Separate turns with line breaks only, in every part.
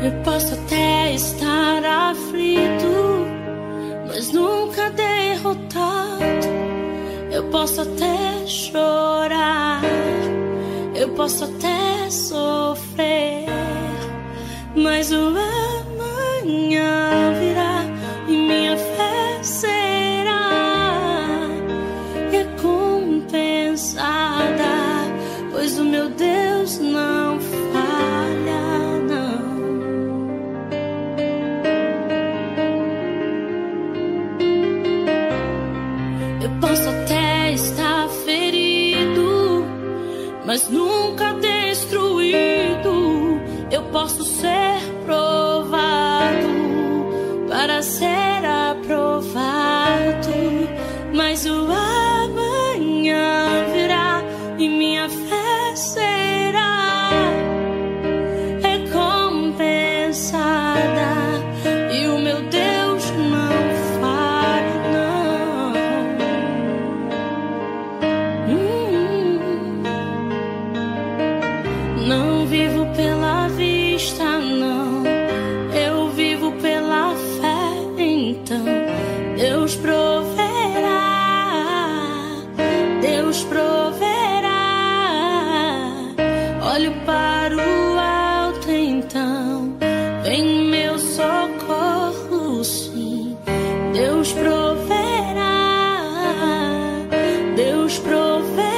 Eu posso até estar aflito, mas nunca derrotado. Eu posso até chorar, eu posso até sofrer, mas o amanhã virá e minha fé será recompensada, pois o meu Deus não falha, não. Eu posso até estar ferido, mas nunca destruído. Eu posso ser provado para ser aprovado, mas o amanhã virá e minha fé será recompensada, e o meu Deus não falha, não. Não vivo pela vista, não, eu vivo pela fé. Então Deus proverá, Deus proverá. Olho para o alto, então vem meu socorro, sim. Deus proverá, Deus proverá.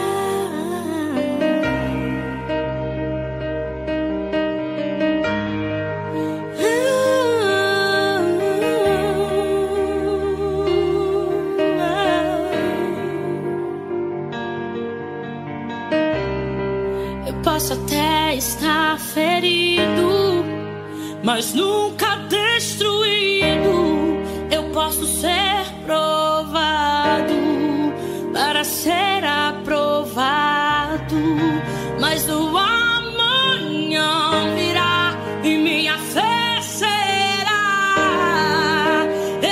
Eu posso até estar ferido, mas nunca destruído. Eu posso ser provado para ser aprovado, mas o amanhã virá e minha fé será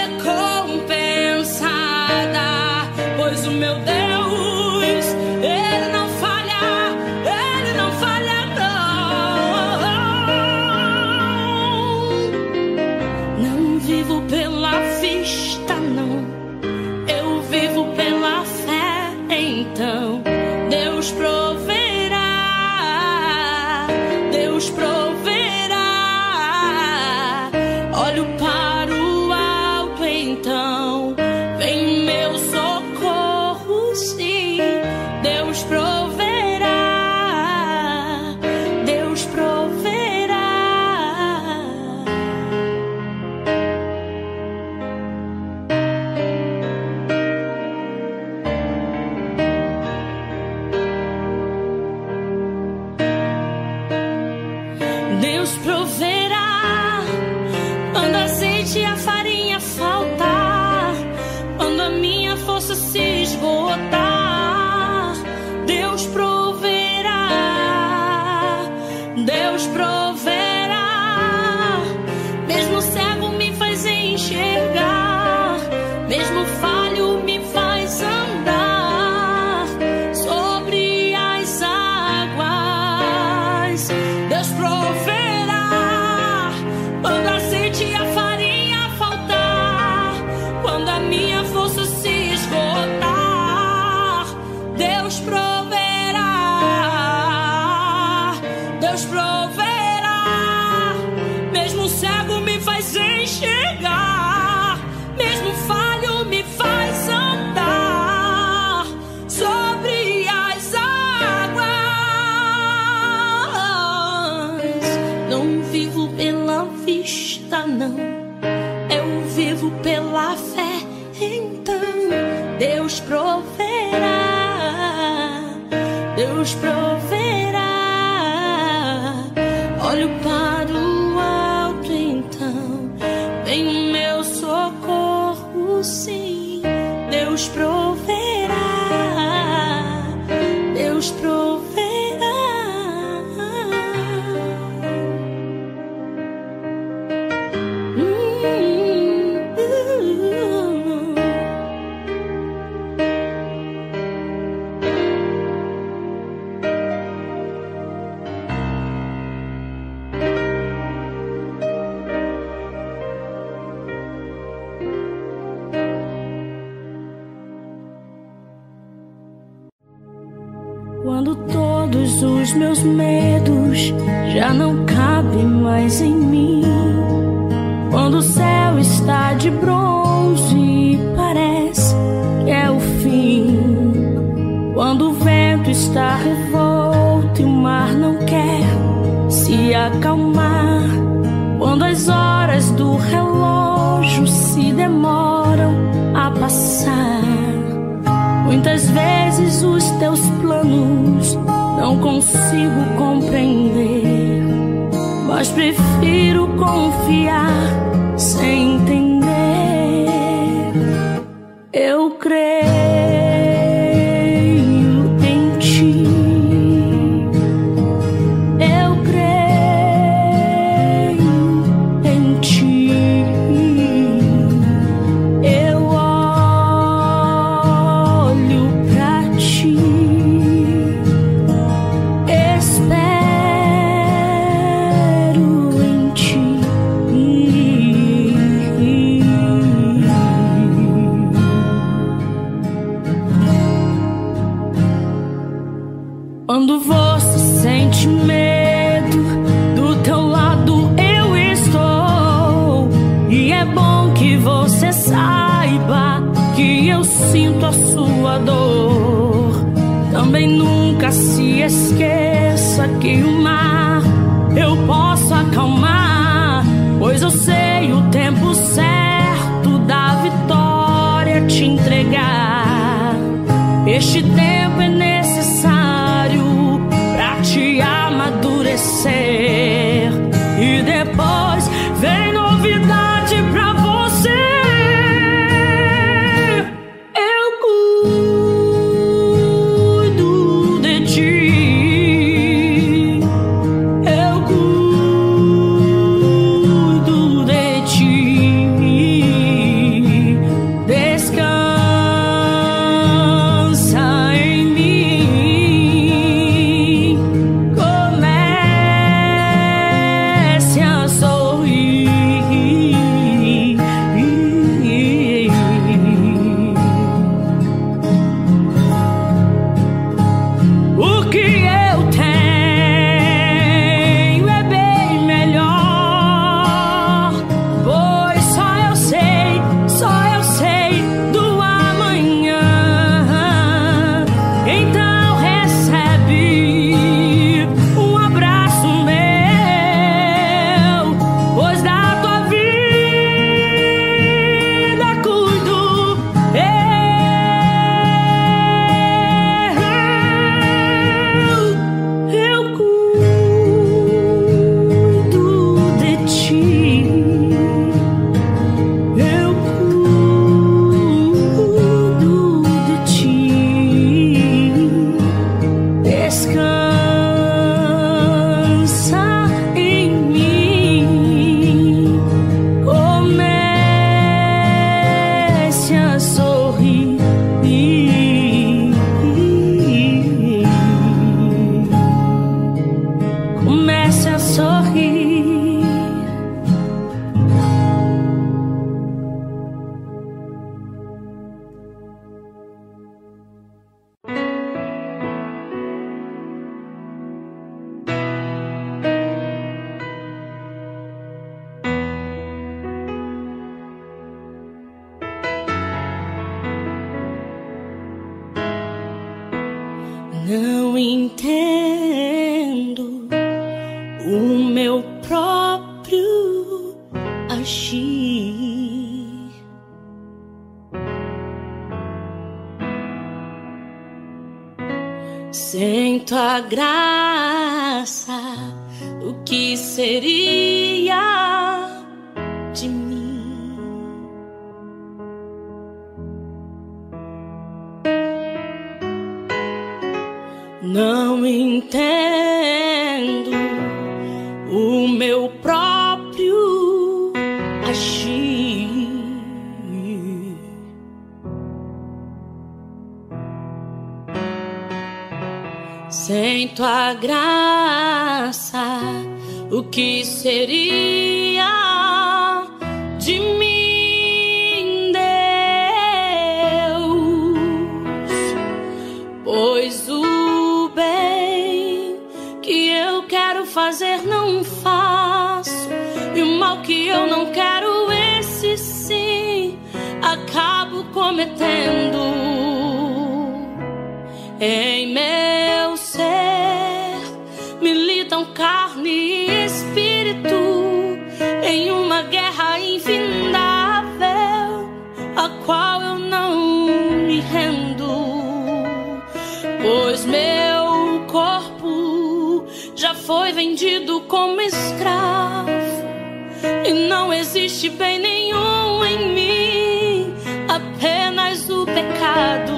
recompensada, pois o meu Deus, Ele não falha, Ele não falha, não. Não vivo pela vista, não, eu vivo pela fé. Então Deus proverá, Deus proverá. Olho para o alto, então vem meu socorro, sim. Deus proverá, Deus proverá. Deus proverá quando a azeite e a farinha faltar, quando a minha força se esgotar. Deus proverá, Deus proverá. Mesmo cego me faz enxergar, mesmo falho me faz andar sobre as águas. Deus proverá quando a azeite e a farinha faltar, quando a minha força se esgotar. Deus proverá, Deus proverá. Mesmo cego me faz enxergar, mesmo falho me faz andar sobre as águas. Não vivo pela vista, não, eu vivo pela fé. Então Deus proverá, Deus proverá. Olho para o alto, então vem meu socorro, sim. Deus proverá, Deus proverá. vezes os meus medos já não cabem mais em mim. Quando o céu está de bronze e parece que é o fim. Quando o vento está revolto e o mar não quer se acalmar. Quando as horas do relógio se demoram a passar. Muitas vezes os teus planos não consigo compreender, mas prefiro confiar sem entender. Eu creio em ti. Eu creio em ti. Eu olho pra ti. Espero em ti. Quando você sente medo, do teu lado eu estou. E é bom que você saiba que eu sinto a sua dor. Também nunca se esqueça que o mar eu posso acalmar, pois eu sei o tempo certo da vitória te entregar. Este tempo é necessário pra te amadurecer, e depois vem novidade pra você. Eu cuido de ti. Eu cuido de ti. Descansa em mim. Comece a sorrir. O que eu tenho é bem melhor, pois só eu sei do amanhã. Então recebe um abraço meu, pois da tua vida cuido eu cuido de ti. Eu cuido de ti. Descansa em mim. Comece a sorrir. Comece a sorrir. Não entendo o meu próprio agir. Sem tua graça, o que seria de mim? Não entendo o meu próprio agir. Sem tua graça, o que seria de mim, Deus? Pois o bem fazer não faço, e o mal que eu não quero, esse sim acabo cometendo. Em meu ser militam carne e espírito em uma guerra infindável, a qual eu não me rendo, pois meu corpo já foi vendido como escravo, e não existe bem nenhum em mim, apenas o pecado.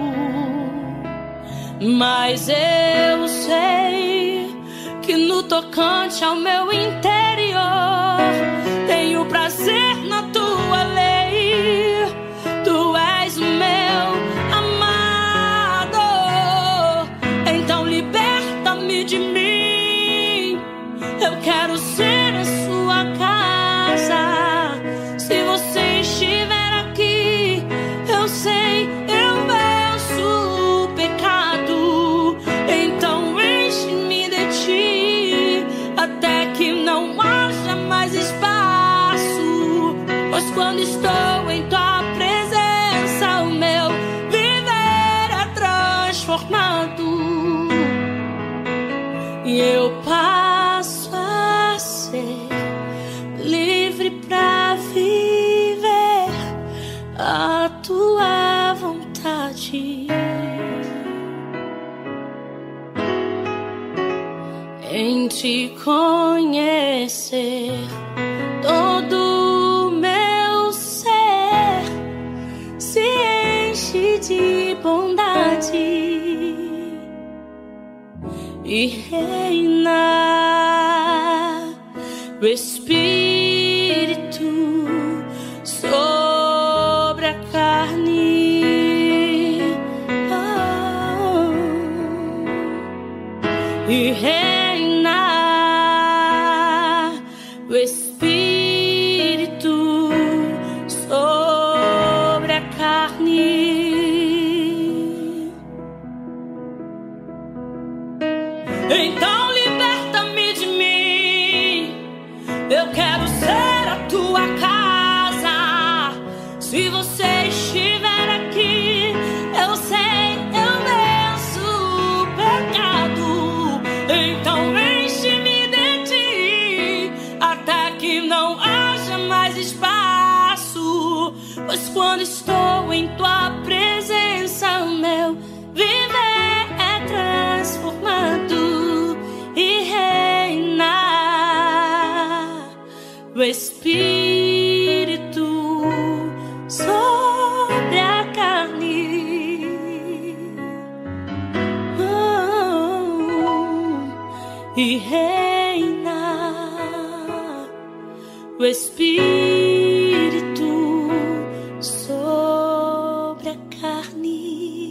Mas eu sei que no tocante ao meu interior tenho prazer na tua lei. Tu és o meu amado, então liberta-me de mim. Eu quero ser a sua casa. Se você estiver aqui, eu sei, eu venço o pecado. Então enche-me de ti, até que não haja mais espaço. Pois quando estou em tua presença, o meu viver é transformado, e eu passo a ser livre pra viver a tua vontade. Em te conhecer, todo meu ser se enche de bondade e reina o Espírito sobre a carne, e reina o Espírito sobre a carne. Então liberta-me de mim, eu quero ser a tua casa. Se você estiver aqui, eu sei, eu venço o pecado. Então enche-me de ti, até que não haja mais espaço. Pois quando estou em tua presença, o meu viver é transformado, e reina o Espírito sobre a carne. E reina o Espírito sobre a carne.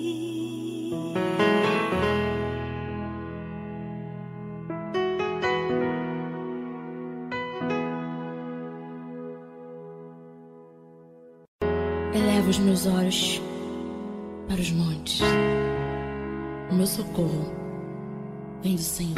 Elevo os meus olhos para os montes. O meu socorro vem do Senhor.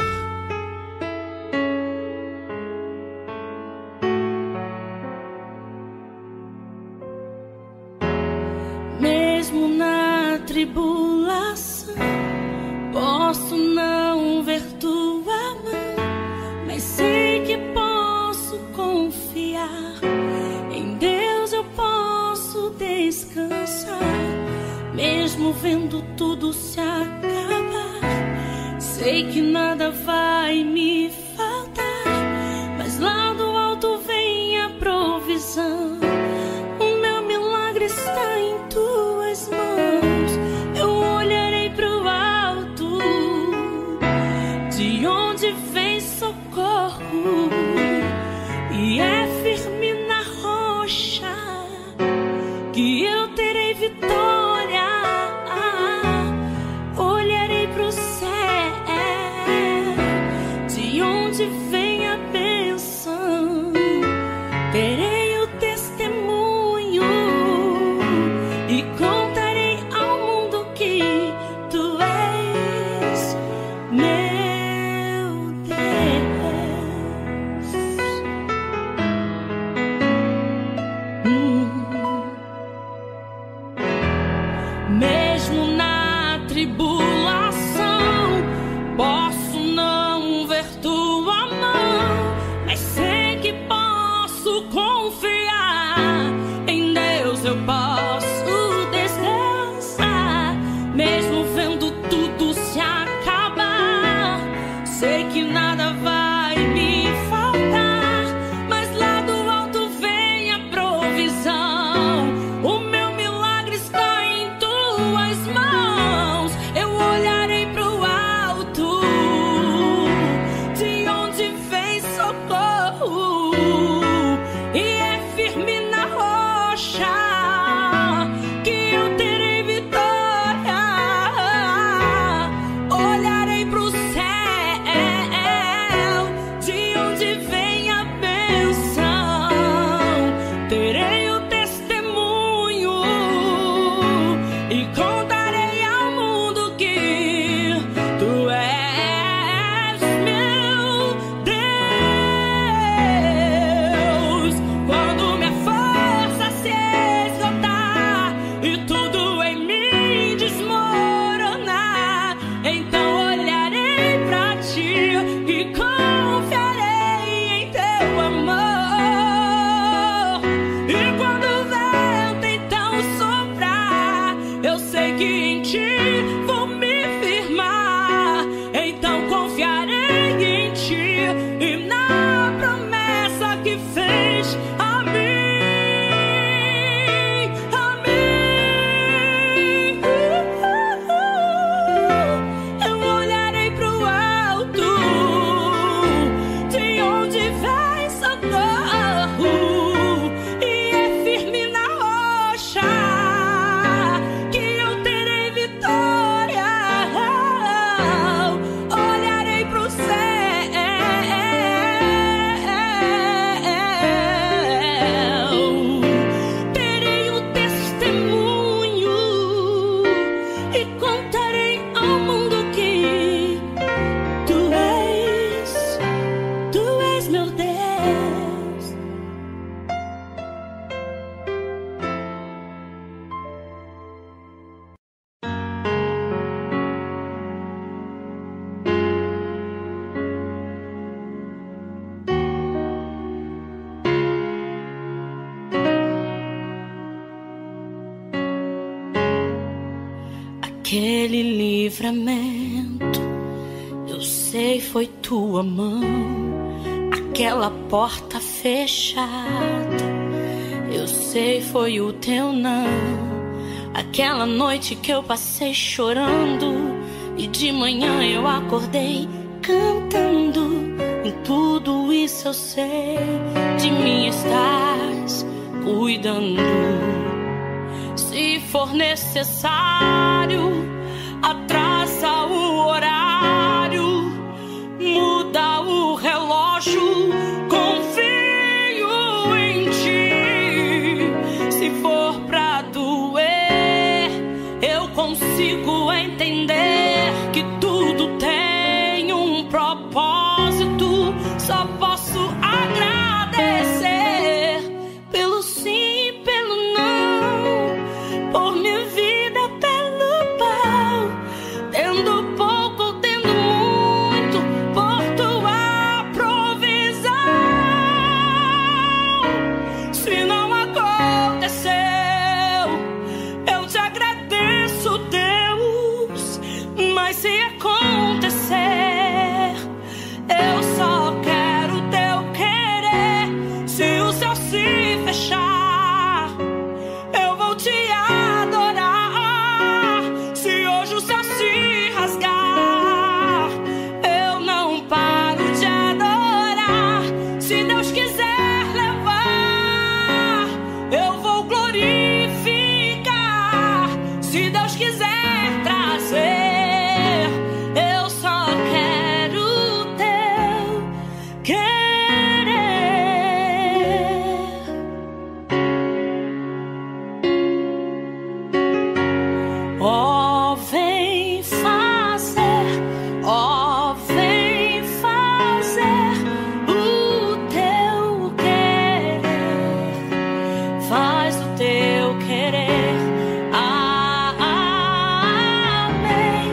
Mesmo na tribulação, posso não ver tua mão, mas sei que posso confiar. Em Deus eu posso descansar, mesmo vendo tudo se acabar. Sei que nada vai me faltar, mas lá do alto vem a provisão. O meu milagre está em tuas mãos. Eu olharei pro alto, de onde vem socorro, e é firme na rocha que eu terei vitória. Olharei pro céu, de onde vem a bênção. Terei o testemunho e contarei ao mundo que tu és meu Deus. aquele livramento. Eu sei, foi tua mão, aquela porta fechada. Eu sei, foi o teu não, aquela noite que eu passei chorando e de manhã eu acordei cantando. Em tudo isso eu sei, de mim estás cuidando. Se for necessário, atrasa o horário, muda o relógio, confio em ti. Se for pra doer, eu consigo entender que tudo tem um propósito. Só posso agradecer pelo sim, pelo não, por minha vida, pelo pão, tendo pouco, tendo muito, por tua provisão. Se não aconteceu, eu te agradeço, Deus, mas se acontecer, eu só quero teu querer. Se o céu se fechar, eu vou te adorar. Se hoje o céu se rasgar, eu não paro de adorar. Se Deus quiser levar, eu vou glorificar. Se Deus quiser trazer, eu só quero teu querer. Ó, vem fazer, ó, vem fazer o teu querer. Faz o teu querer. Amém,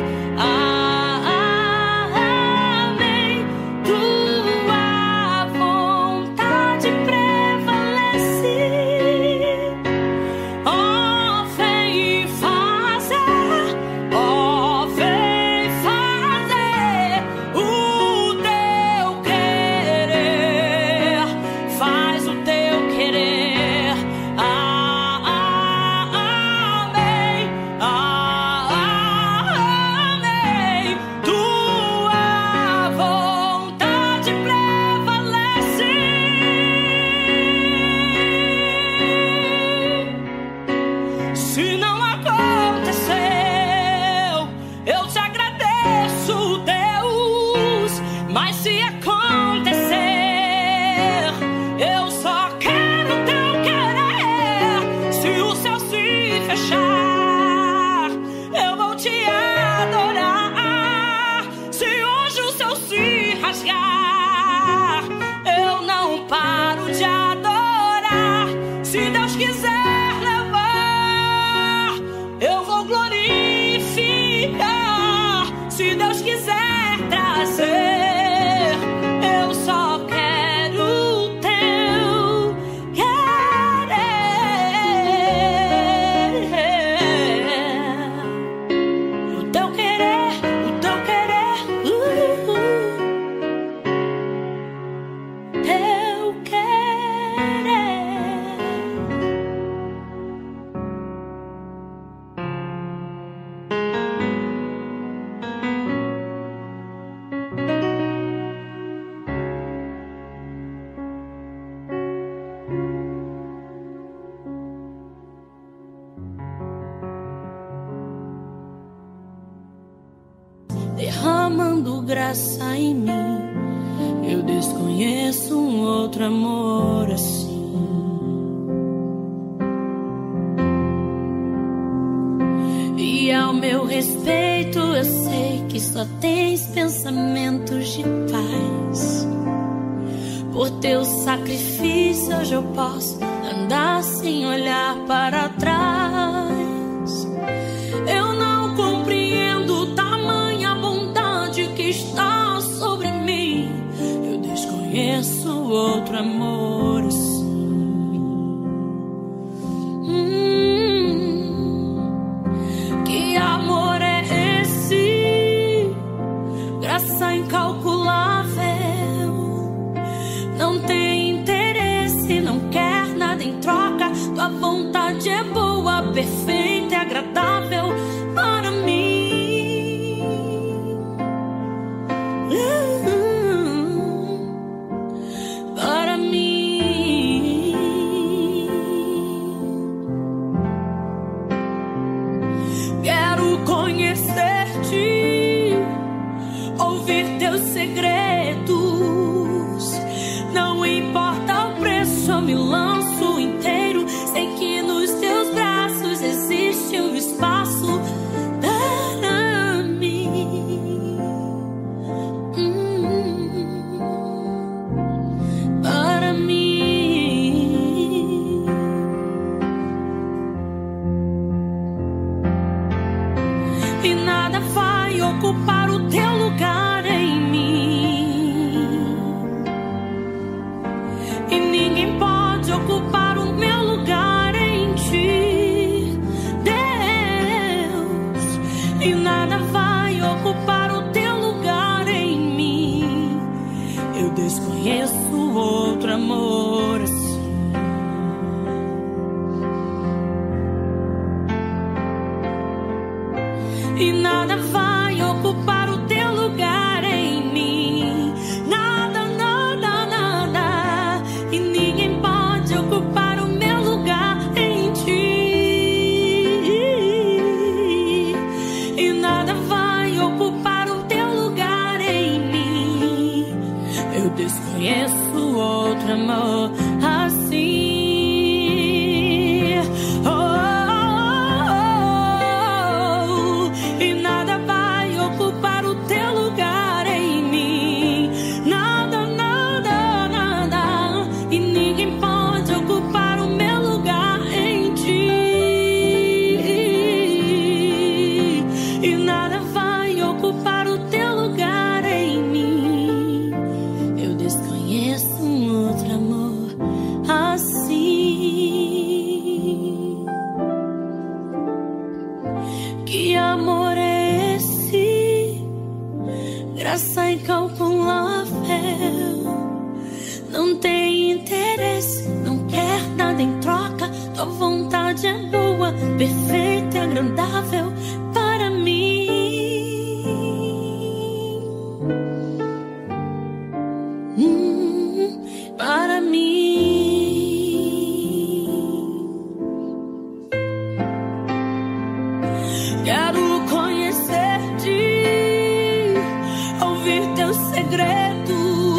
amém. Tua vontade prevalece. Ó, vem fazer, ó, vem fazer o teu querer. Faz o teu querer. Amém, amém. Tua vontade prevalece. Se não aconteceu, eu te agradeço, Deus, mas se acontecer, eu só quero teu querer. Se o céu se fechar, eu vou te adorar. Se hoje o céu se rasgar, eu não paro de adorar. Se Deus quiser levar, eu vou glorificar. Se Deus quiser trazer, eu só quero teu querer. O teu querer, o teu querer, teu querer. Derramando graça em mim, eu desconheço um outro amor assim. E ao meu respeito eu sei que só tens pensamentos de paz. Por teu sacrifício hoje eu posso andar sem olhar para trás. Eu não compreendo tamanha bondade que está sobre mim. Eu desconheço outro amor assim. Que amor é perfeita e agradável para mim. Para mim. Quero conhecer-te, ouvir teus segredos. Não importa o preço, eu me lanço inteiro. Sei que nos teus braços existe um espaço para mim. Para mim. E nada vai ocupar o teu lugar em mim. E ninguém pode ocupar o meu lugar em ti, Deus. E nada vai ocupar o teu lugar em mim. Eu desconheço outro amor assim. E nada vai ocupar o teu lugar em mim. Nada, nada, nada. E ninguém pode ocupar o meu lugar em ti. E nada vai ocupar o teu lugar em mim. Eu desconheço outro amor assim. E nada vai ocupar o teu lugar em mim. Nada, nada, nada. E ninguém pode ocupar o meu lugar em ti. E nada vai ocupar o teu lugar em mim. Eu desconheço um outro amor assim. Que amor é esse? Graça incalculável. Não tem interesse, não quer nada em troca. Tua vontade é boa, perfeita e agradável para mim. Para mim. Quero conhecer-te, ouvir teus segredos.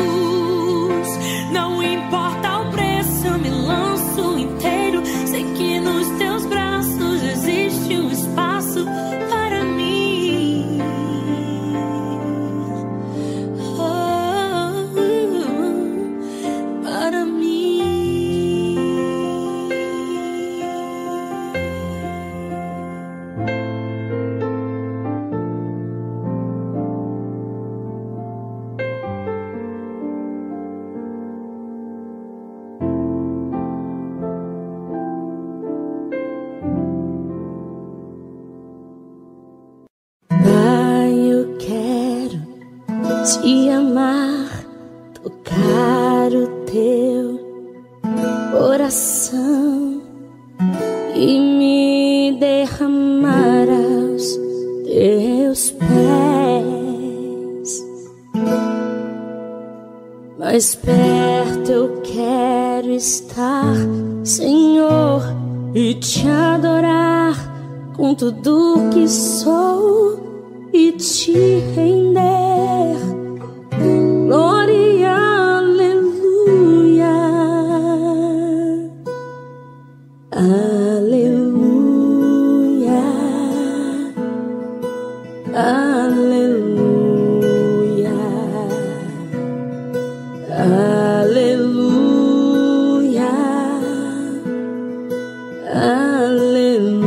Não importa o preço, eu me lanço inteiro. Sei que nos teus braços existe um espaço para mim. Para mim. Pai, eu quero te amar, tocar o teu coração e me derramar aos teus pés. Mais perto eu quero estar, Senhor, e te adorar com tudo que sou e te render. Glória, aleluia, aleluia, aleluia, aleluia, aleluia.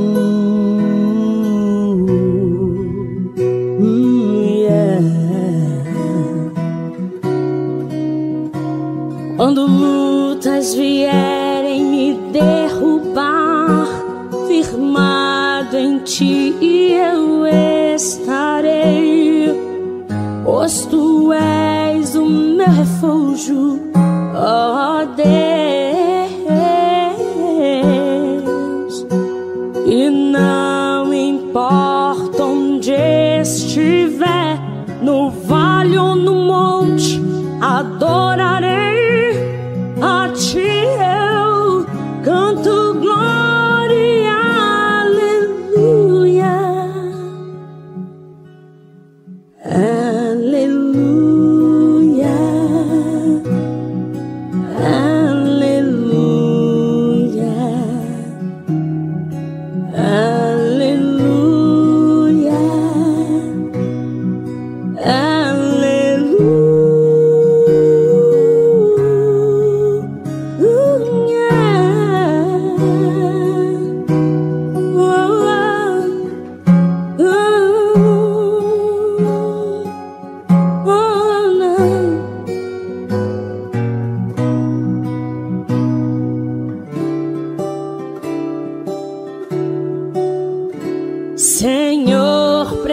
Quando lutas vierem me derrubar, firmado em ti eu estarei, pois tu és o meu refúgio, ó Deus.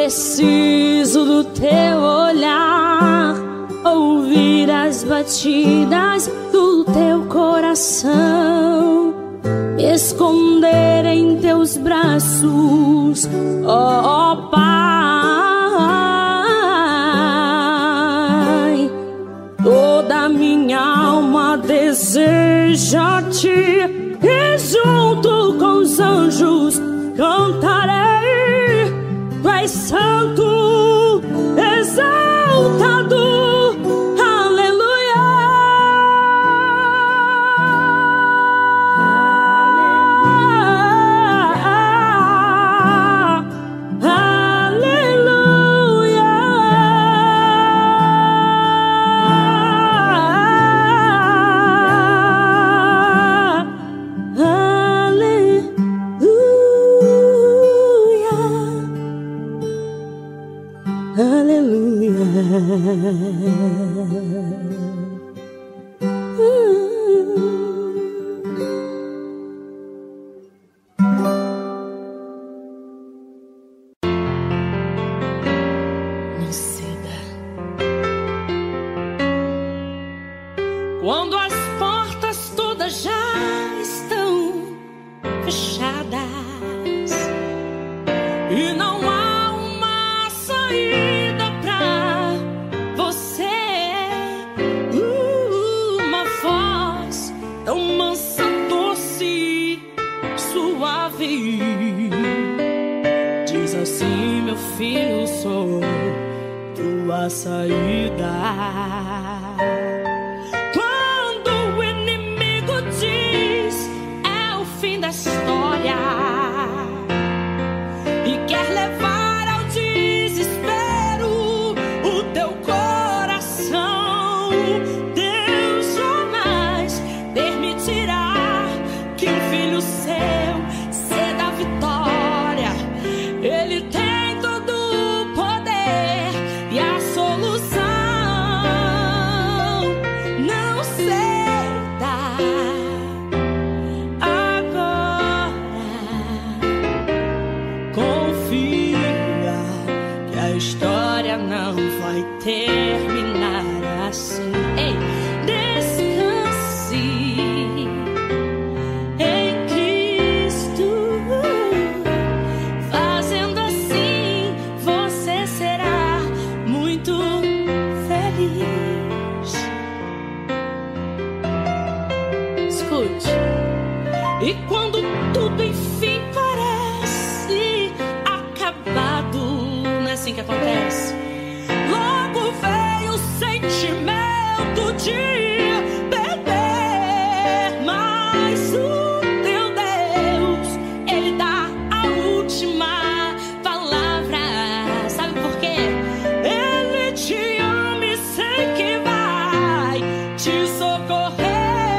preciso do teu olhar, ouvir as batidas do teu coração, me esconder em teus braços, ó Pai. Toda minha alma deseja-te e junto com os anjos cantarei. Tu és santo, exaltado, aleluia. Aleluia. Aleluia. Não ceda. Quando as portas todas já estão fechadas e não há uma saída pra você, uma voz tão mansa, doce, suave diz assim: meu filho, sou tua saída. Quando o inimigo diz é o fim da história e quer levar ao desespero o teu coração, Deus jamais permitirá que um filho seu ceda a vitória. Ele tem todo o poder e a solução. Não ceda agora. Confia que a história não vai terminar assim. Ei, descanse em Cristo. Fazendo assim, você será muito feliz. Escute. E quando tudo enfim parece acabado, não é assim que acontece? Logo veio o sentimento de perder, mas o teu Deus, Ele dá a última palavra. Sabe por quê? Ele te ama e sei que vai te socorrer.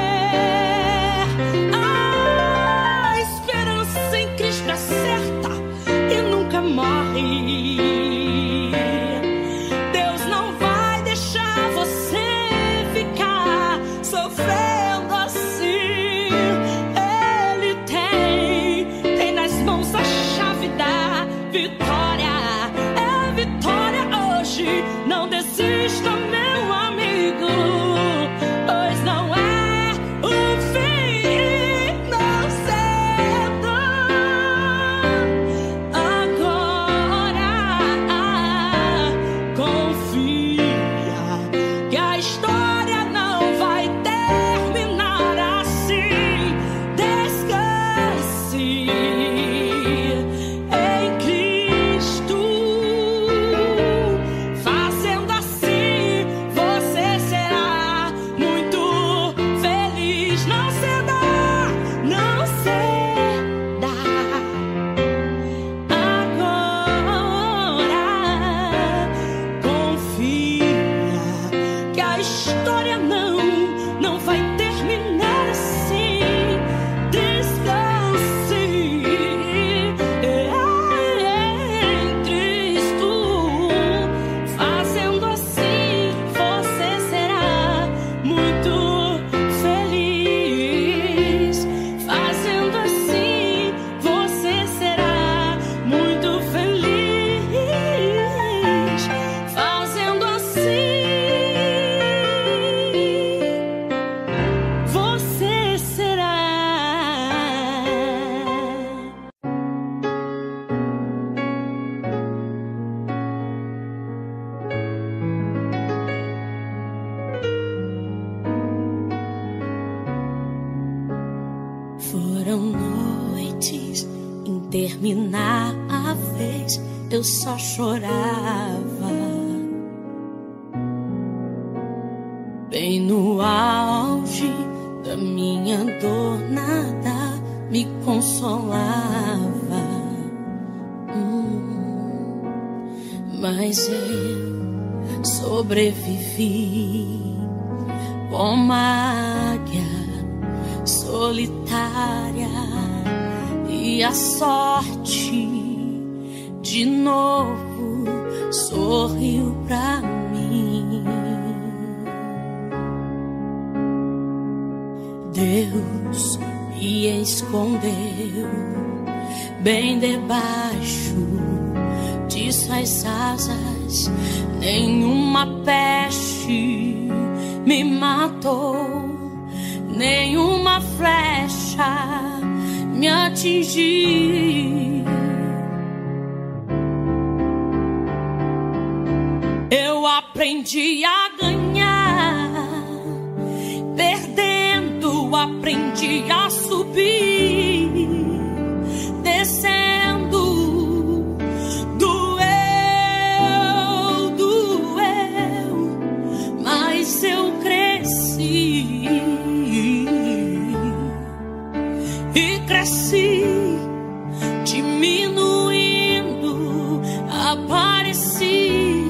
A esperança em Cristo é certa e nunca morre. Deus não vai deixar você ficar sofrendo assim. Ele tem nas mãos a chave da vitória. É vitória hoje. Não desista, meu amigo, pois não é Foram noites intermináveis, eu só chorava. Bem no auge da minha dor, nada me consolava. Mas eu sobrevivi como a águia solitária, e a sorte de novo sorriu pra mim. Deus me escondeu bem debaixo de suas asas, nenhuma peste me matou, nenhuma flecha me atingiu. Eu aprendi a ganhar, perdendo aprendi a subir, descendo. Doeu, mas eu cresci e cresci, diminuindo, apareci,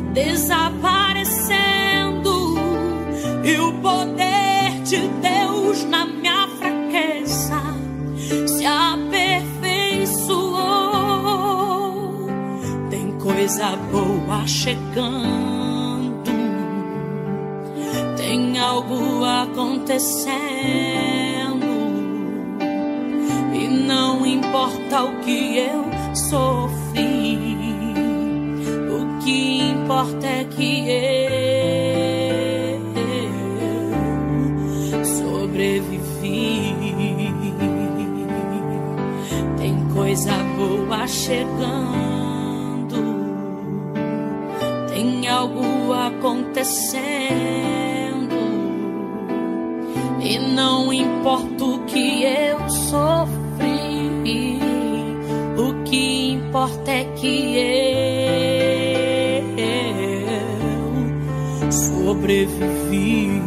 desaparecendo, e o poder de Deus na minha fraqueza se aperfeiçoou. Tem coisa boa chegando, tem algo acontecendo, e não importa o que eu sofri, o que importa é que eu sobrevivi. Tem coisa boa chegando, tem algo acontecendo, e não importa o que eu sofri, o que importa é que eu sobrevivi.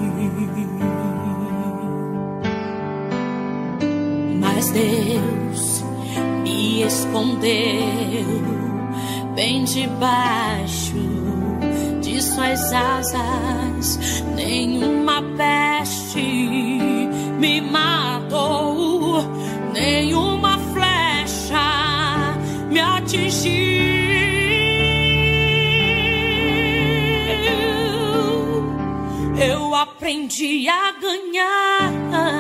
Mas Deus me escondeu bem debaixo de suas asas, nenhuma peste me matou, nenhuma flecha me atingiu. Eu aprendi a ganhar,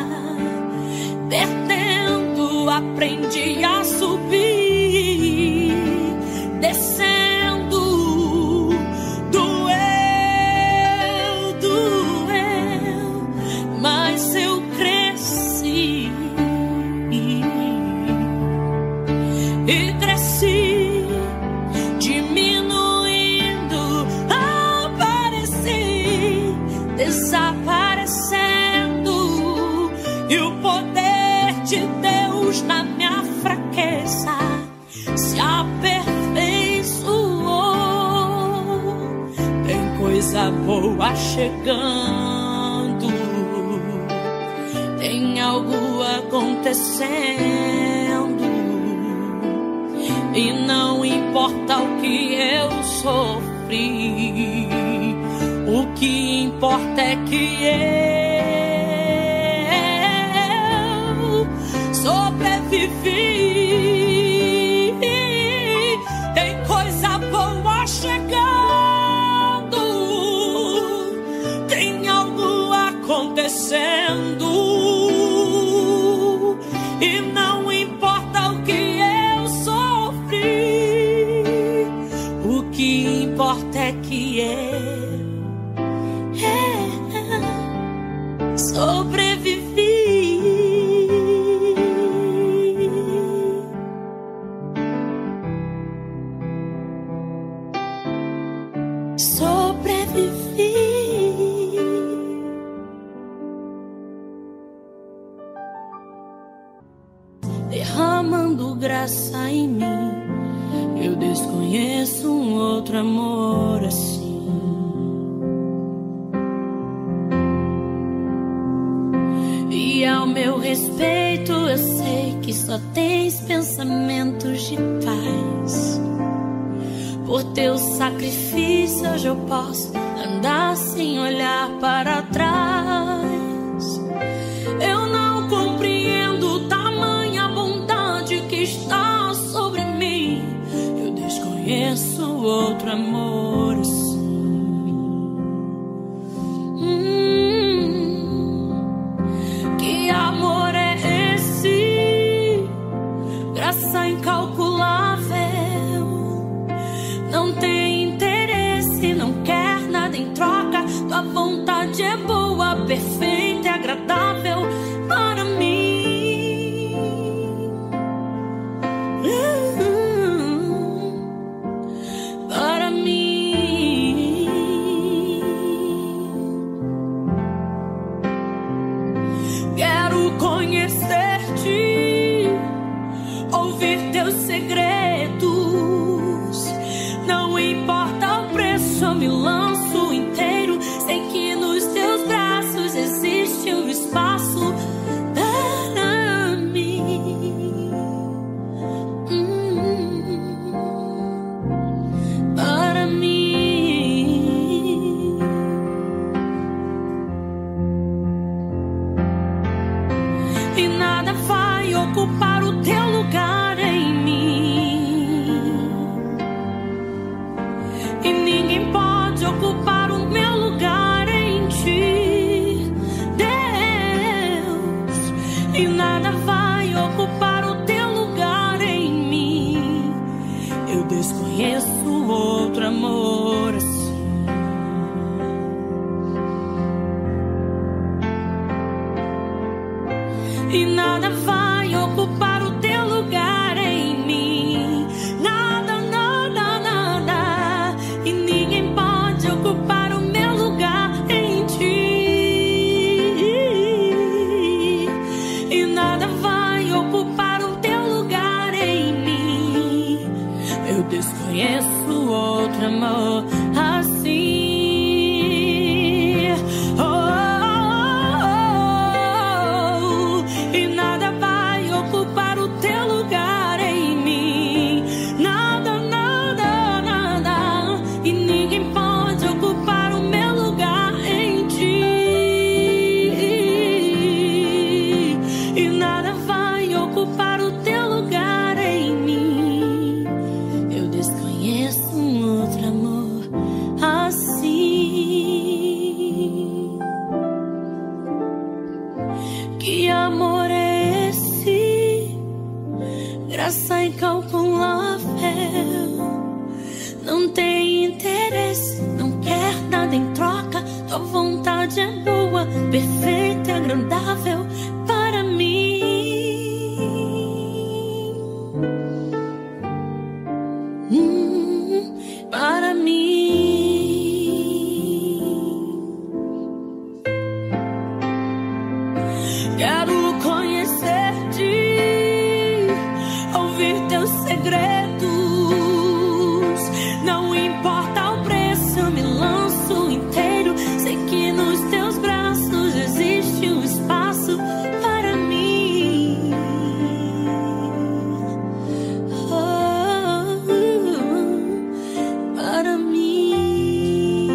perdendo aprendi a subir, descendo. Doeu, mas eu cresci e cresci, diminuindo, apareci, desaparecendo, e o poder de Deus na minha fraqueza se aperfeiçoou. Tem coisa boa chegando, tem algo acontecendo, e não importa o que eu sofri, o que importa é que eu sobrevivi. Tem coisa boa chegando, tem algo acontecendo, e não importa o que eu sofri, o que importa é que eu sobrevivi. derramando graça em mim. Eu desconheço um outro amor assim. E ao meu respeito eu sei que só tens pensamentos de paz. Por teu sacrifício hoje eu posso andar sem olhar para trás. Eu não compreendo tamanha bondade que está sobre mim. Eu desconheço outro amor assim. Que amor é esse? Graça incalculável. Não tem interesse, não quer nada em troca. Tua vontade é boa, perfeita e agradável para mim. Para mim. Quero conhecer-te, ouvir teus segredos. Não importa o preço, eu me lanço inteiro. Sei que nos teus braços existe um espaço para mim. Para mim. E nada vai ocupar o teu lugar em mim. E ninguém pode ocupar o meu lugar em ti, Deus. E nada vai ocupar o teu lugar em mim. Eu desconheço outro amor assim. E nada vai ocupar o teu lugar em mim. Nada, nada, nada. E ninguém pode ocupar o meu lugar em ti. E nada vai ocupar o teu lugar em mim. Eu desconheço outro amor assim. E nada vai ocupar o teu lugar em mim. Nada, nada, nada. E ninguém pode ocupar o meu lugar em ti. E nada vai ocupar o teu lugar em mim. Eu desconheço um outro amor assim. Que amor é esse? Graça incalculável. Não tem interesse, não quer nada em troca. Tua vontade é boa, perfeita e agradável para mim. Para mim. Quero conhecer-te, ouvir teus segredos. Não importa o preço, eu me lanço inteiro. Sei que nos teus braços existe um espaço para mim. Para mim.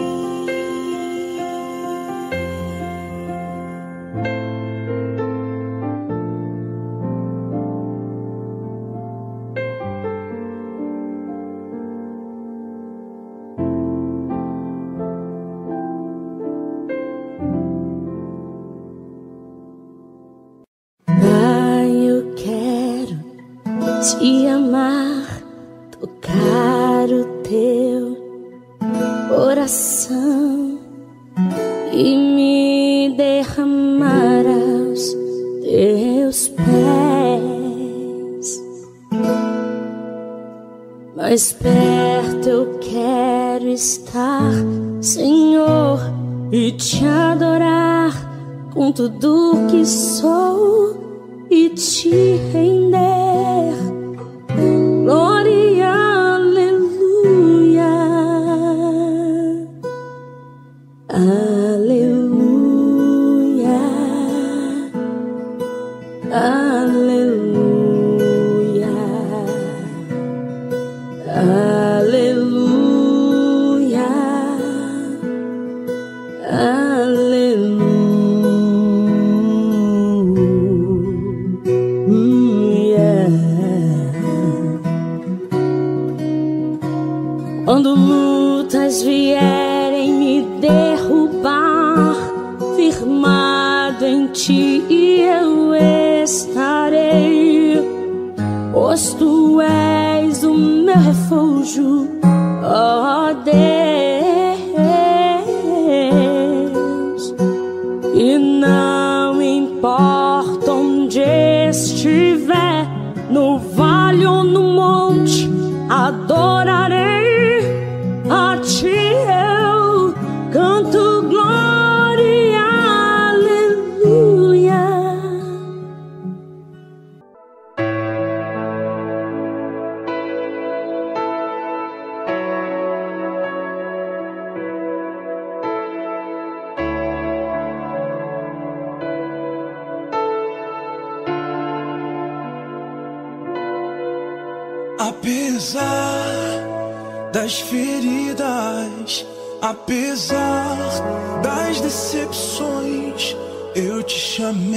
Pai, eu quero te amar, tocar o teu coração e me derramar aos teus pés. Mais perto eu quero estar, Senhor, e te adorar com tudo que sou e e te render. Glória, aleluia, aleluia, aleluia, aleluia, aleluia. Quando lutas vierem me derrubar, firmado em ti eu estarei, pois tu és o meu refúgio, ó Deus. E não importa onde estiver, no vale ou no monte, adorarei a ti, eu canto glória, aleluia.
Apesar das feridas, apesar das decepções, eu te chamei,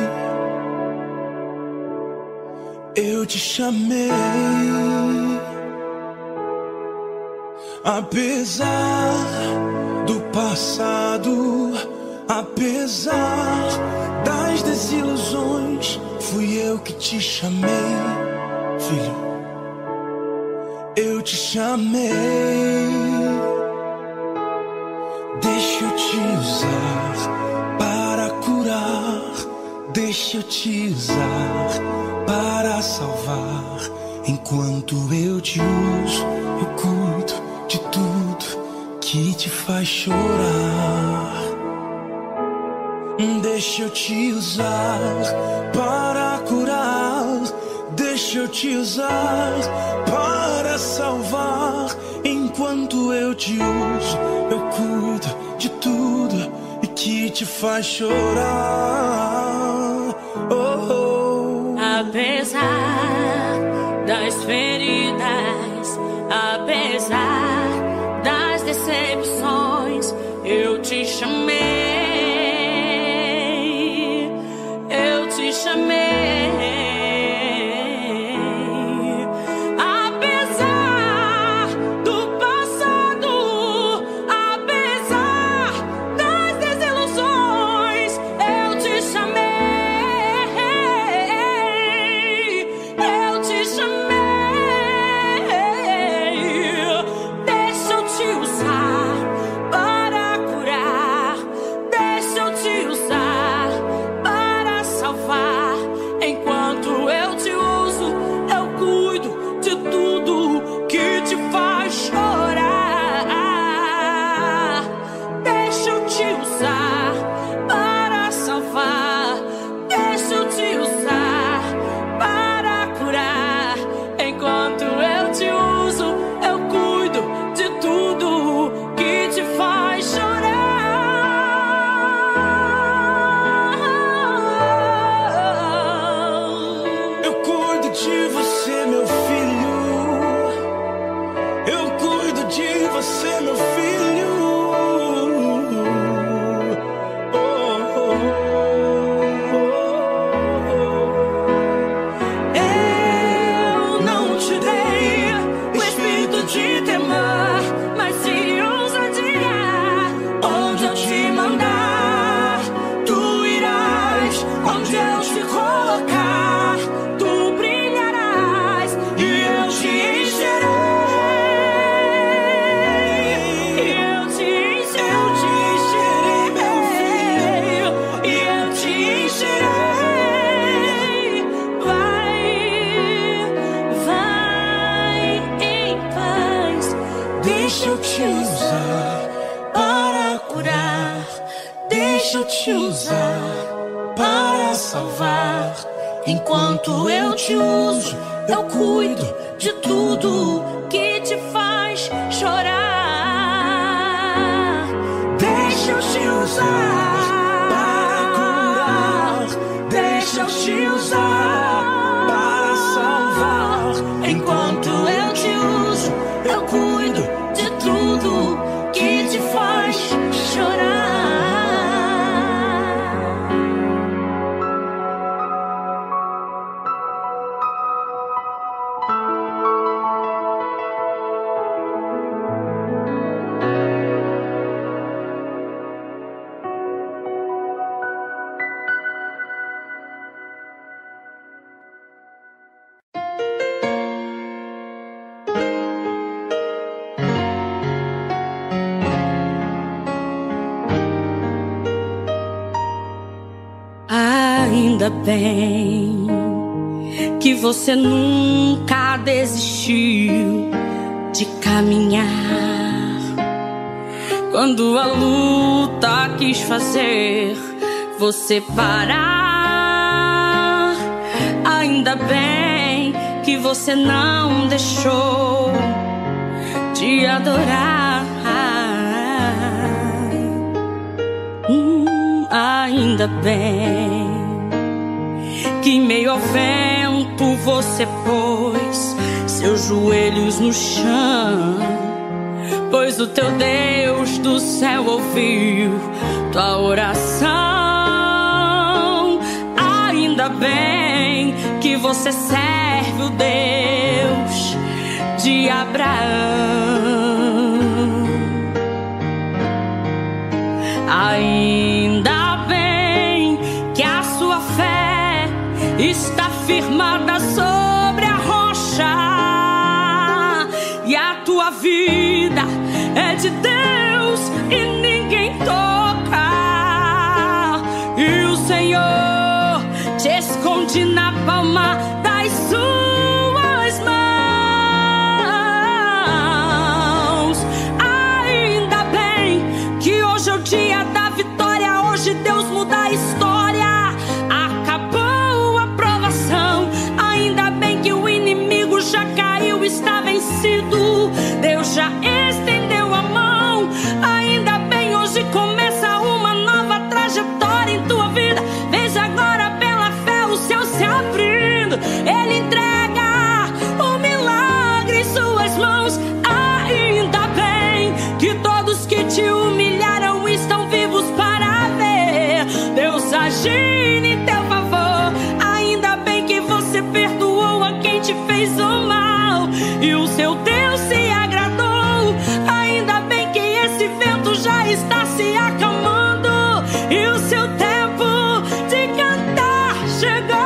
eu te chamei. Apesar do passado, apesar das desilusões, fui eu que te chamei, filho. Eu te chamei, deixa eu te usar para curar, deixa eu te usar para salvar. Enquanto eu te uso, eu cuido de tudo que te faz chorar. Deixa eu te usar para curar, deixa eu te usar para salvar. Enquanto eu te uso, eu cuido de tudo e que te faz chorar. Oh, oh.
Apesar das feridas, apesar das decepções, eu te chamei, eu te chamei.
Deixa eu te usar para curar, deixa eu te usar para salvar.
Enquanto eu te uso, eu cuido de tudo que te faz chorar. Deixa eu te usar para curar. Deixa eu te usar para salvar. Enquanto eu te uso, eu cuido de tudo que te faz chorar. Ainda bem que você nunca desistiu de caminhar. Quando a luta quis fazer você parar, ainda bem que você não deixou de adorar. Ainda bem que em meio ao vento você pôs seus joelhos no chão, pois o teu Deus do céu ouviu tua oração. Ainda bem que você serve o Deus de Abraão. Ainda bem que a sua fé está firmada sobre a rocha, e a tua vida é de Deus e ninguém toca. E o Senhor te esconde na palma das suas mãos. Ainda bem que hoje é o dia da vitória. Hoje Deus muda a história. Acabou a provação. Ainda bem que o inimigo já caiu, está vencido. Deus já estendeu a mão. Ainda bem, hoje começa uma nova trajetória em tua vida. Veja agora pela fé o céu se abrindo. Ele entrega o milagre em suas mãos. Ainda bem que todos que te humilharam estão vivos para ver Deus agindo em teu favor. Ainda bem que você perdoou a quem te fez o mal e o seu Deus se agradou. Ainda bem que esse vento já está se acalmando e o seu tempo de cantar chegou.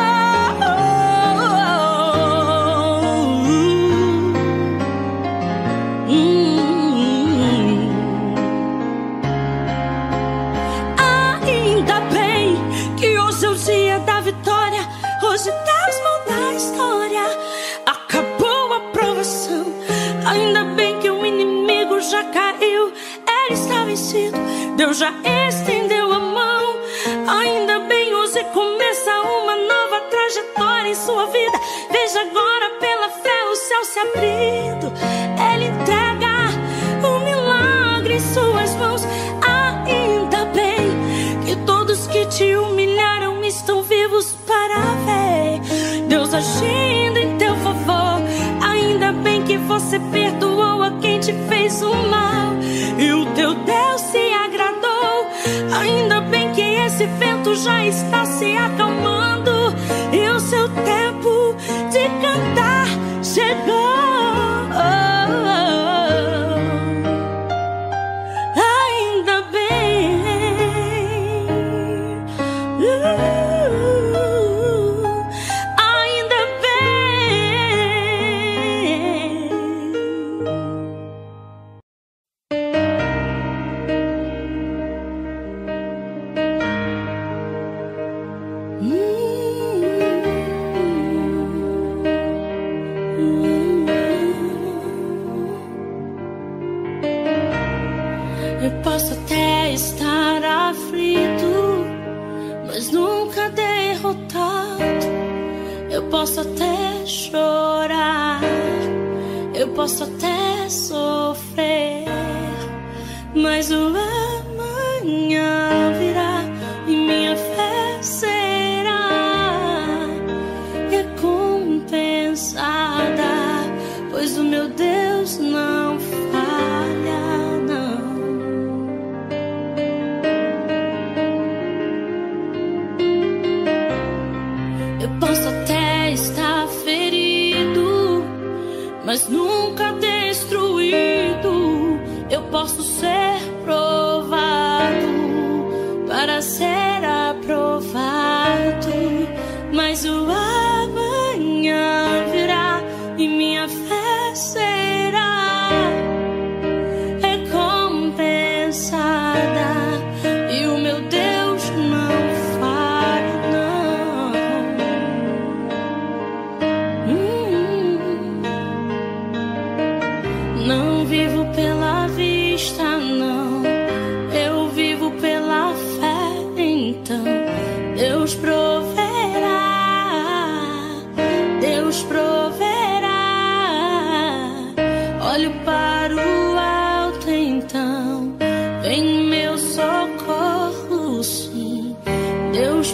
Ainda bem que hoje é o dia da vitória. Hoje Deus muda a história. Acabou a provação. Ainda bem que o inimigo já caiu, ele está vencido. Deus já estendeu a mão. Ainda bem, hoje começa uma nova trajetória em sua vida. Veja agora pela fé o céu se abrindo. Ele entrega o milagre em suas mãos. Ainda bem que todos que te humilharam estão vivos para ver Deus agindo em teu favor. Ainda bem que você perdoou a quem te fez o mal e o teu Deus se agradou. Ainda bem que esse vento já está se acalmando e o seu tempo de cantar chegou. Ainda bem. Ainda eu posso até estar aflito, mas nunca derrotado. posso até chorar, eu posso até sofrer, mas o amanhã virá e minha fé será recompensada, pois o meu Deus não falha, não. Eu posso até estar ferido, mas nunca destruído. Eu posso ser provado para ser aprovado, mas o amanhã virá e minha fé será recompensada, e o meu Deus não falha, não. Não vivo pela vista, não, eu vivo pela fé. Então Deus proverá, Deus proverá. Olho para o alto, então vem meu socorro, sim. Deus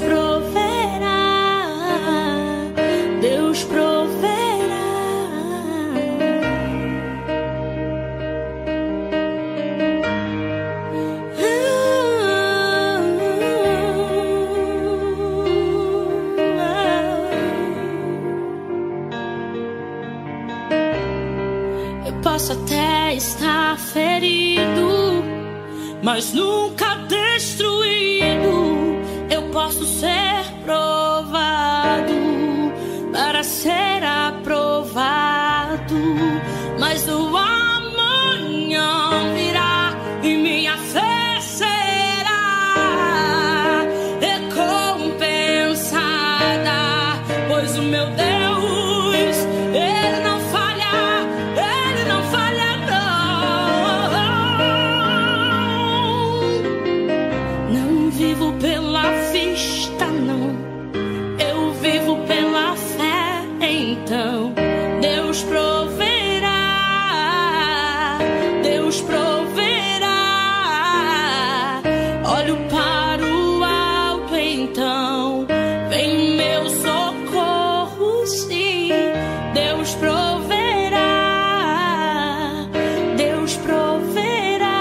proverá, Deus proverá. Eu posso até estar ferido, mas nunca destruído. Eu posso ser provado para ser aprovado, mas o amanhã virá e minha fé será recompensada, pois o meu Deus, Ele não falha, Ele não falha, não. Não vivo pela vista, não, eu vivo pela fé. Então Deus proverá, Deus proverá. Olho para o alto, então vem meu socorro, sim. Deus proverá, Deus proverá.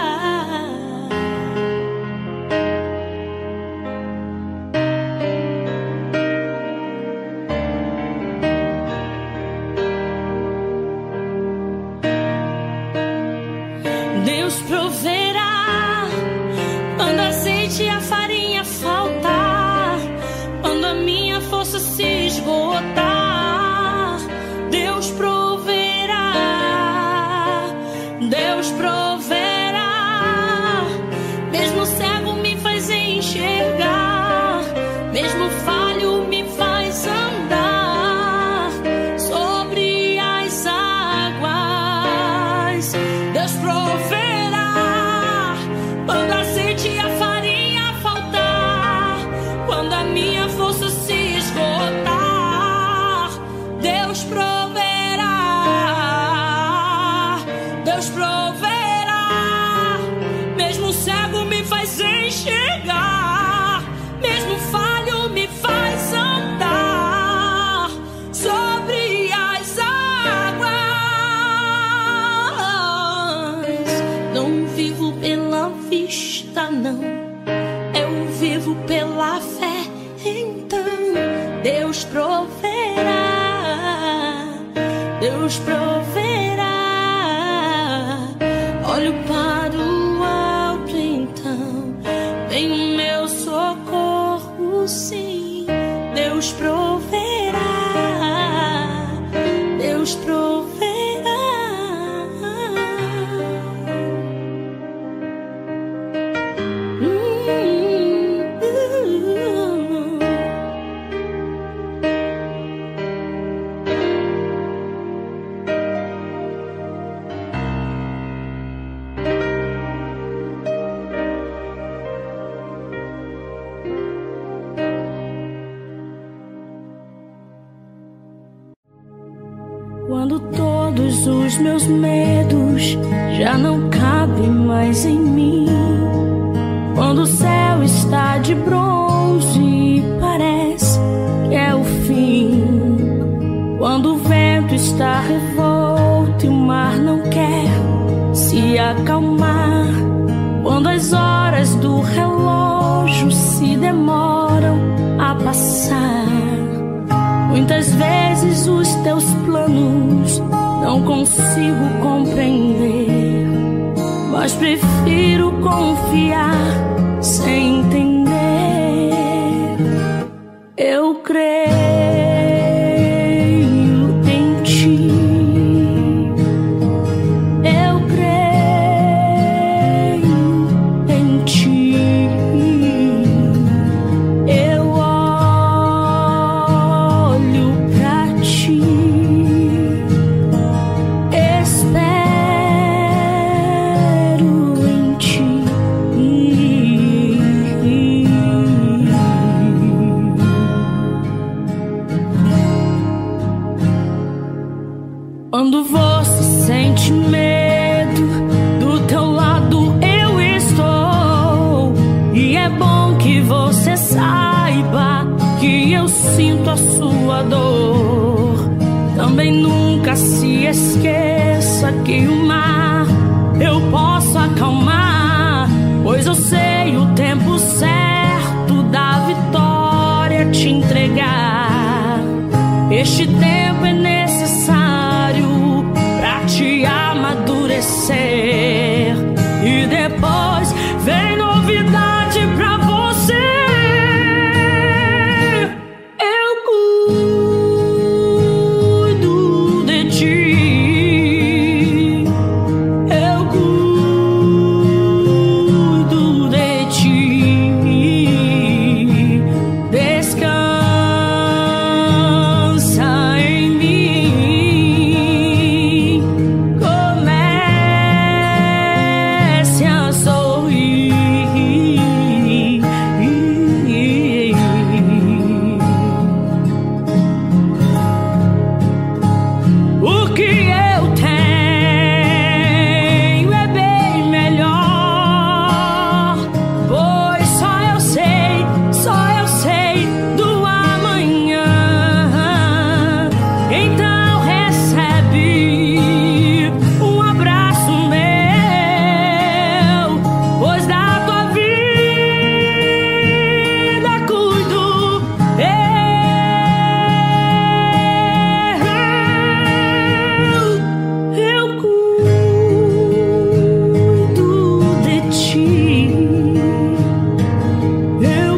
Deus proverá quando a azeite e a farinha faltar, quando a minha força se esgotar. Deus proverá, Deus proverá. Mesmo cego me faz enxergar, mesmo falho me faz andar sobre as águas. Deus proverá quando a azeite e a farinha faltar, quando a minha força se esgotar. Deus proverá, Deus proverá. Mesmo cego me faz enxergar, mesmo falho me faz andar sobre as águas. Não vivo pela vista, não, eu vivo pela fé. Então Deus proverá, Deus proverá. Olho para o alto, então vem meu socorro, sim. Deus proverá, Deus proverá. Quando todos os meus medos já não cabem mais em mim, quando o céu está de bronze e parece que é o fim, quando o vento está revolto e o mar não quer se acalmar, quando as horas do relógio se demoram a passar, muitas vezes os teus planos não consigo compreender, mas prefiro confiar sem entender. Eu creio em ti, eu creio em ti, eu olho pra ti, espero em ti. Quando você sente medo, do teu lado eu estou. E é bom que você saiba que eu sinto a sua dor. Também nunca se esqueça que o mar eu posso acalmar, pois eu sei o tempo certo da vitória te entregar. Este tempo é necessário pra te amadurecer, e depois vem novidade pra você. Eu cuido de ti, eu cuido de ti. Descansa em mim, comece a sorrir. O que eu tenho é bem melhor, pois só eu sei do amanhã. Então recebe um abraço meu, pois da tua vida cuido eu cuido de ti, eu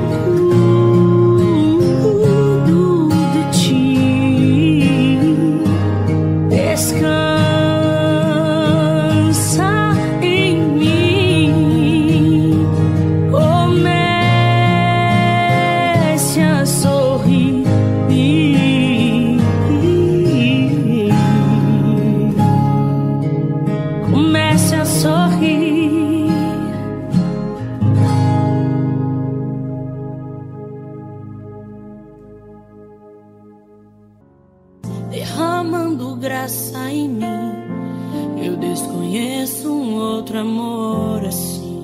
cuido de ti. Descansa em mim, comece a sorrir. Comece a sorrir. Derramando graça em mim, eu desconheço um outro amor assim.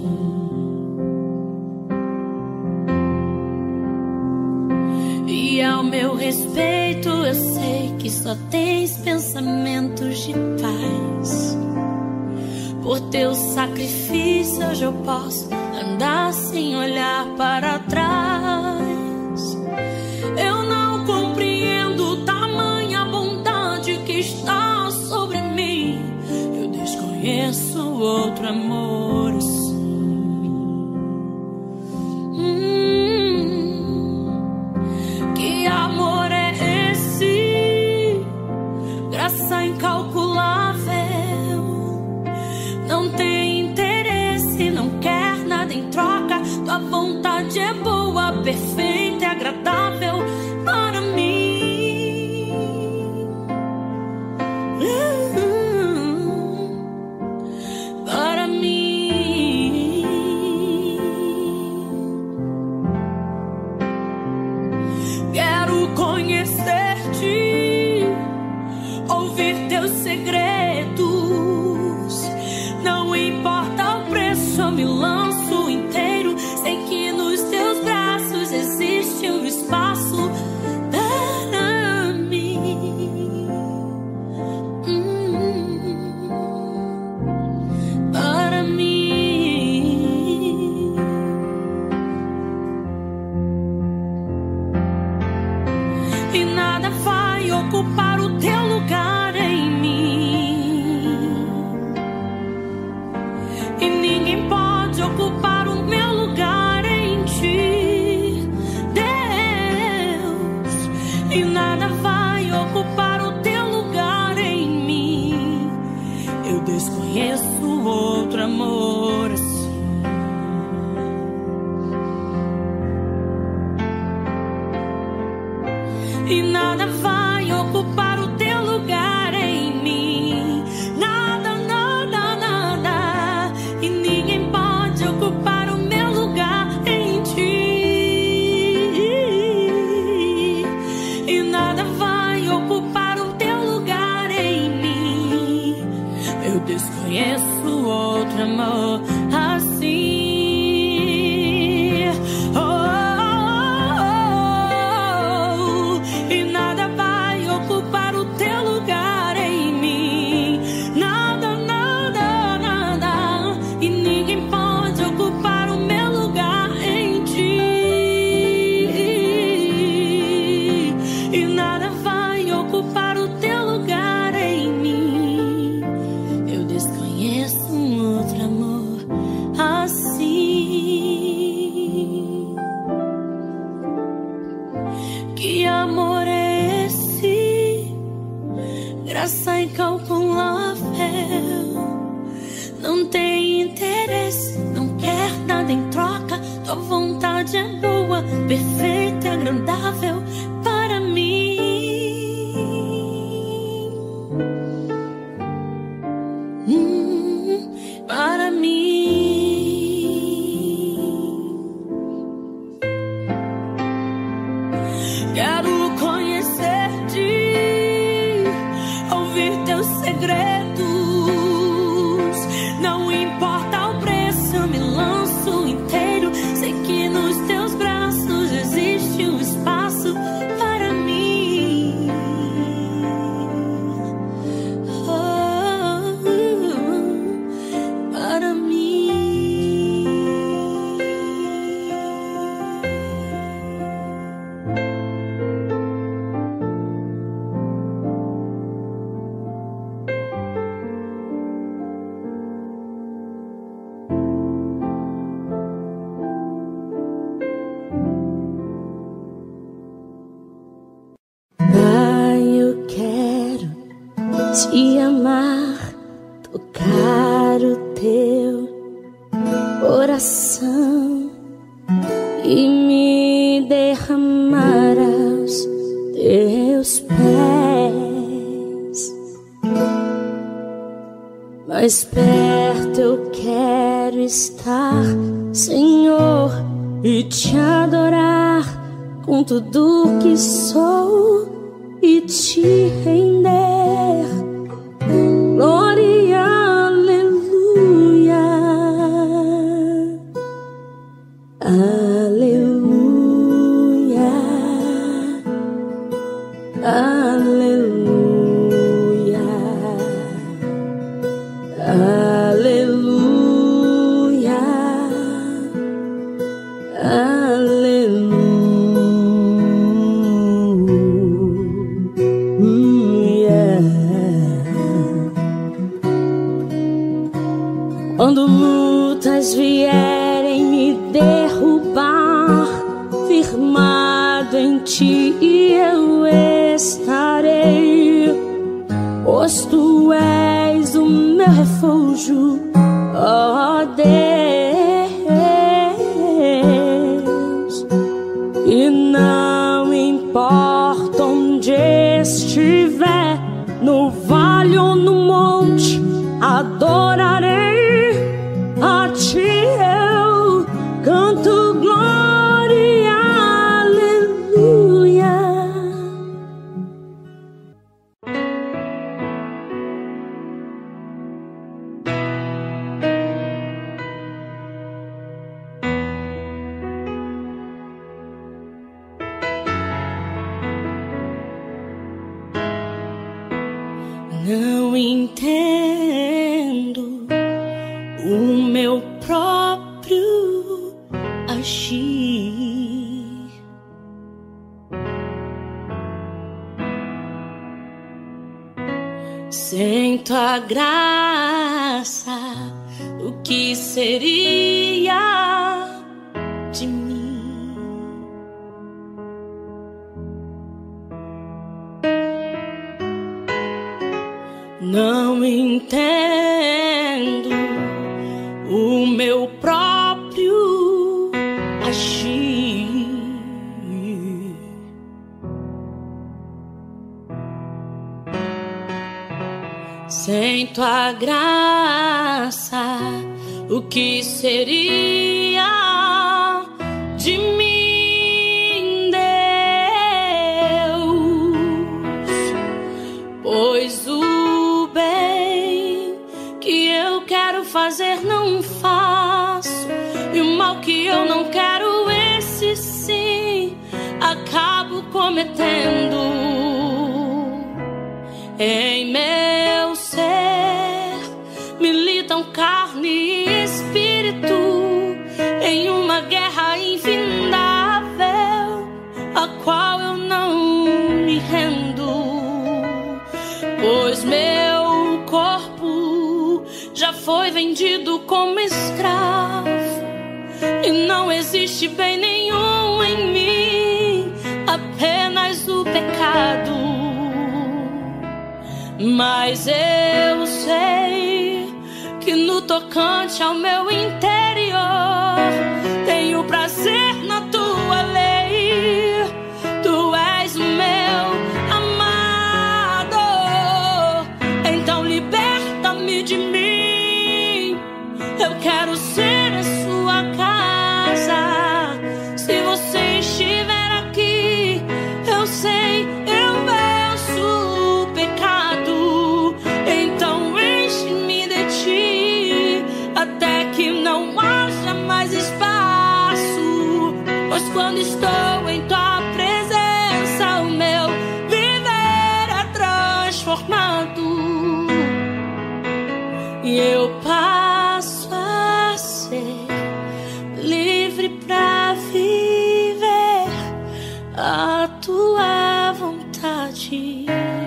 E ao meu respeito eu sei que só tens pensamentos de paz. Por teu sacrifício hoje eu posso andar sem olhar para trás. Eu não compreendo tamanha bondade que está sobre mim. Eu desconheço outro amor assim. Que amor é esse? Graça incalculável. Não tem interesse, não quer nada em troca. Tua vontade é boa, perfeita e agradável para mim. Para mim. Quero conhecer-te, ouvir teus segredos. Não importa o preço, eu me lanço inteiro. Sei que nos teus braços existe um espaço para mim. Para mim. E nada vai ocupar o teu lugar em mim. E ninguém pode ocupar o meu lugar em ti, Deus. E nada vai ocupar o teu lugar em mim. Eu desconheço outro amor assim. E nada vai ocupar o teu lugar em mim. Nada, nada, nada. E ninguém pode ocupar o meu lugar em ti. E nada vai ocupar o teu lugar em mim. Eu desconheço outro amor assim. E nada vai ocupar o teu lugar em mim. Nada, nada, nada. E ninguém pode ocupar o meu lugar em ti. E nada vai ocupar o teu lugar em mim. Eu desconheço um outro amor assim. Que amor é esse? Graça incalculável. Não tem interesse, não quer nada em troca. Tua vontade é boa, perfeita e agradável para mim. Para mim. Quero conhecer-te, ouvir teus segredos. Não importa o preço, eu me lanço inteiro. Sei que nos teus braços existe um espaço para mim. Para mim. Pai, eu quero te amar, tocar o teu coração e me derramar aos teus pés. Mais perto eu quero estar, Senhor, e te adorar com tudo que sou e te render. Glória, aleluia, aleluia, aleluia, aleluia, aleluia. Quando lutas vierem me derrubar, firmado em ti eu estarei, pois tu és o meu refúgio, ó Deus. E não importa onde estiver, no vale ou no monte, adorarei a ti, eu canto glória, aleluia. Não entendo o meu próprio agir. Sem tua graça, o que seria de mim? Não entendo o meu próprio agir. Sem tua graça, o que seria de mim, Deus? Pois o bem que eu quero fazer não faço, e o mal que eu não quero, esse sim acabo cometendo. Em meu ser militam carne e espírito em uma guerra infindável, a qual eu não me rendo. Pois meu corpo já foi vendido como escravo, e não existe bem nenhum em mim, apenas o pecado. Mas eu sei que no tocante ao meu interior tenho prazer na tua lei. Tu és o meu amado, então liberta-me de mim. Eu quero ser a sua casa. Se você estiver aqui, eu sei, eu venço o pecado. Então enche-me de ti, até que não haja mais espaço. Pois quando estou em tua presença, o meu viver é transformado, e eu passo a ser livre pra viver a tua vontade.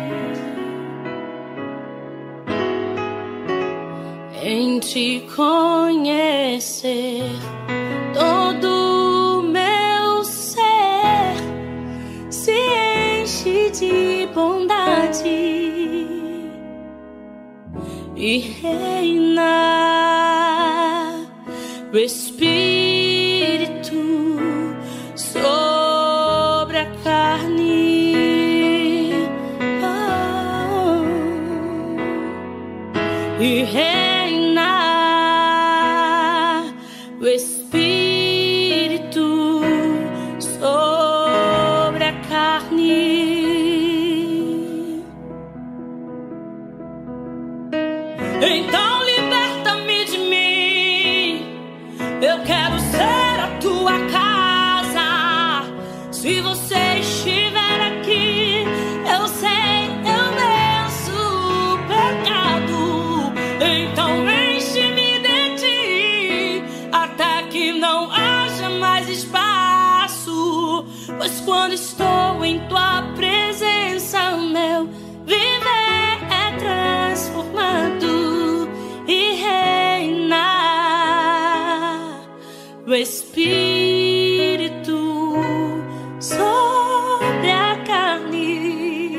Em te conhecer, todo meu ser se enche de bondade e reina o Espírito sobre a carne, e reina o Espírito sobre a carne. Então liberta-me de mim, eu quero ser a tua casa. Se você estiver aqui, eu sei, eu venço o pecado. Então enche-me de ti, até que não haja mais espaço. Pois quando estou em tua presença, o meu viver é transformado, e reina o Espírito sobre a carne.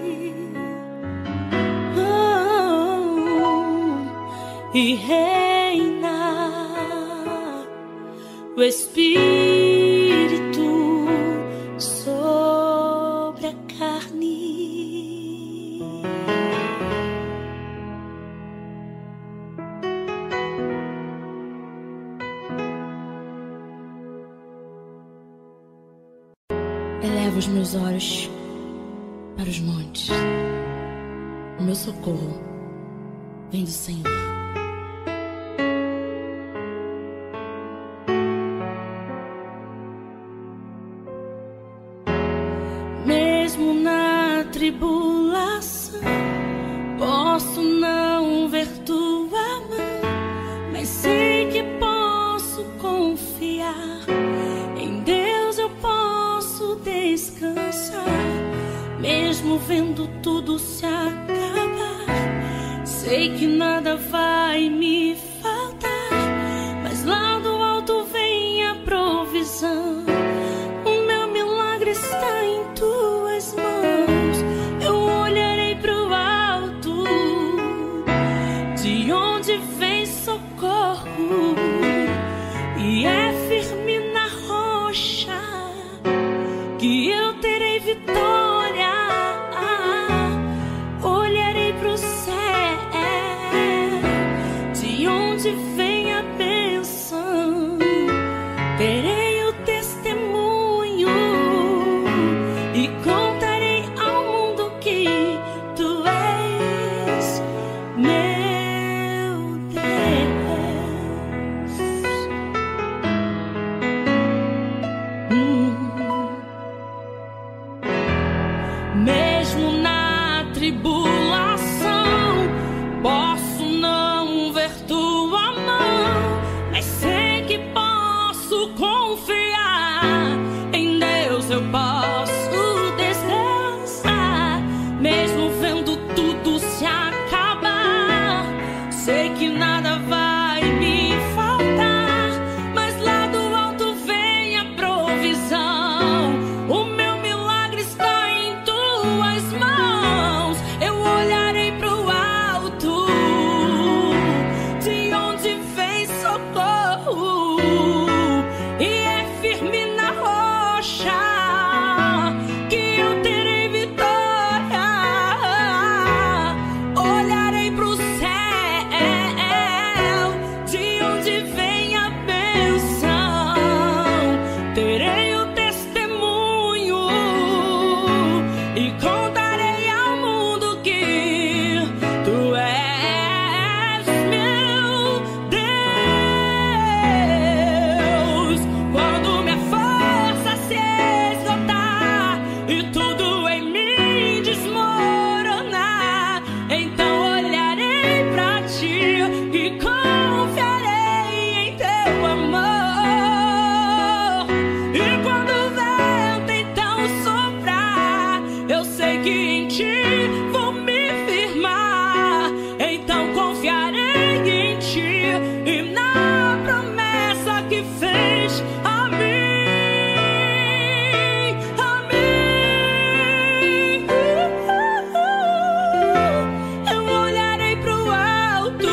E reina o Espírito sobre a carne. Elevo os meus olhos para os montes. O meu socorro vem do Senhor. Mesmo na tribulação, Posso não ver tua mão, mas sei que posso confiar. Em Deus eu posso descansar, mesmo vendo tudo se acabar. Sei que nada vai me faltar, mas lá do alto vem a provisão. O meu milagre está em tuas mãos. Eu olharei pro alto, de onde vem socorro, e é firme na rocha que eu terei vitória. Olharei pro céu, de onde vem a bênção, terei o testemunho e contarei ao mundo que tu és meu Deus. Mesmo na tribulação, posso não ver tua mão, mas sei que posso confiar. Em Deus eu posso descansar, mesmo vendo tudo se acabar. Sei que nada vai me faltar, mas lá do alto vem a provisão. O meu milagre está em tuas mãos. Eu olharei pro alto, de onde vem socorro, e é firme na rocha que eu terei vitória. Olharei pro céu, de onde vem a bênção, terei o testemunho e contarei ao mundo que tu és meu Deus. Quando minha força se esgotar e tudo em mim desmoronar, então olharei pra ti e confiarei em teu amor. E quando o vento então soprar, eu sei que em ti vou me firmar. Então confiarei em ti e na promessa que fez a mim, a mim. Eu olharei pro alto,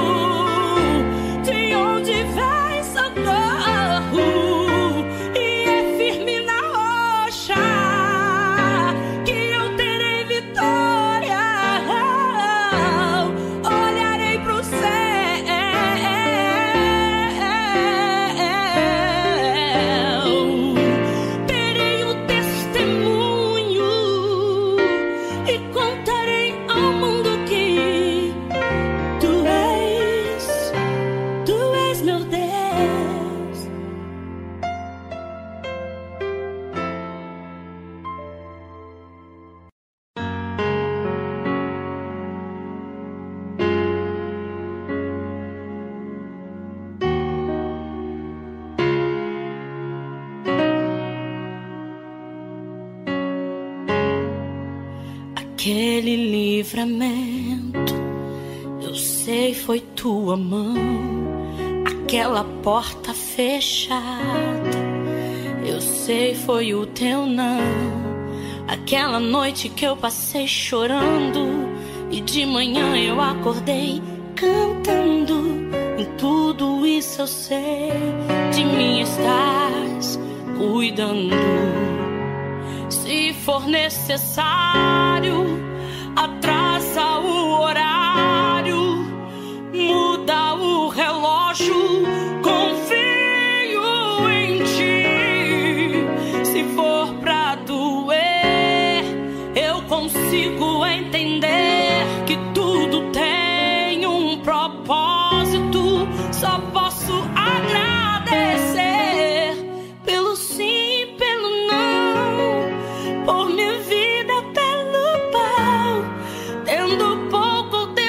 de onde vem socorro, e é firme na rocha que eu terei vitória. Olharei pro céu, terei o testemunho e contarei ao mundo que tu és meu Deus. Aquele livramento, eu sei foi tua mão. Aquela porta fechada, eu sei foi o teu não. Aquela noite que eu passei chorando e de manhã eu acordei cantando. Em tudo isso eu sei, de mim estás cuidando. Se for necessário, atrasa o horário, muda o relógio, confio em ti. Se for pra doer, eu consigo entender que tudo tem um propósito. Só posso agradecer pelo sim e pelo não, por minha vida pelo pau, tendo pouco ou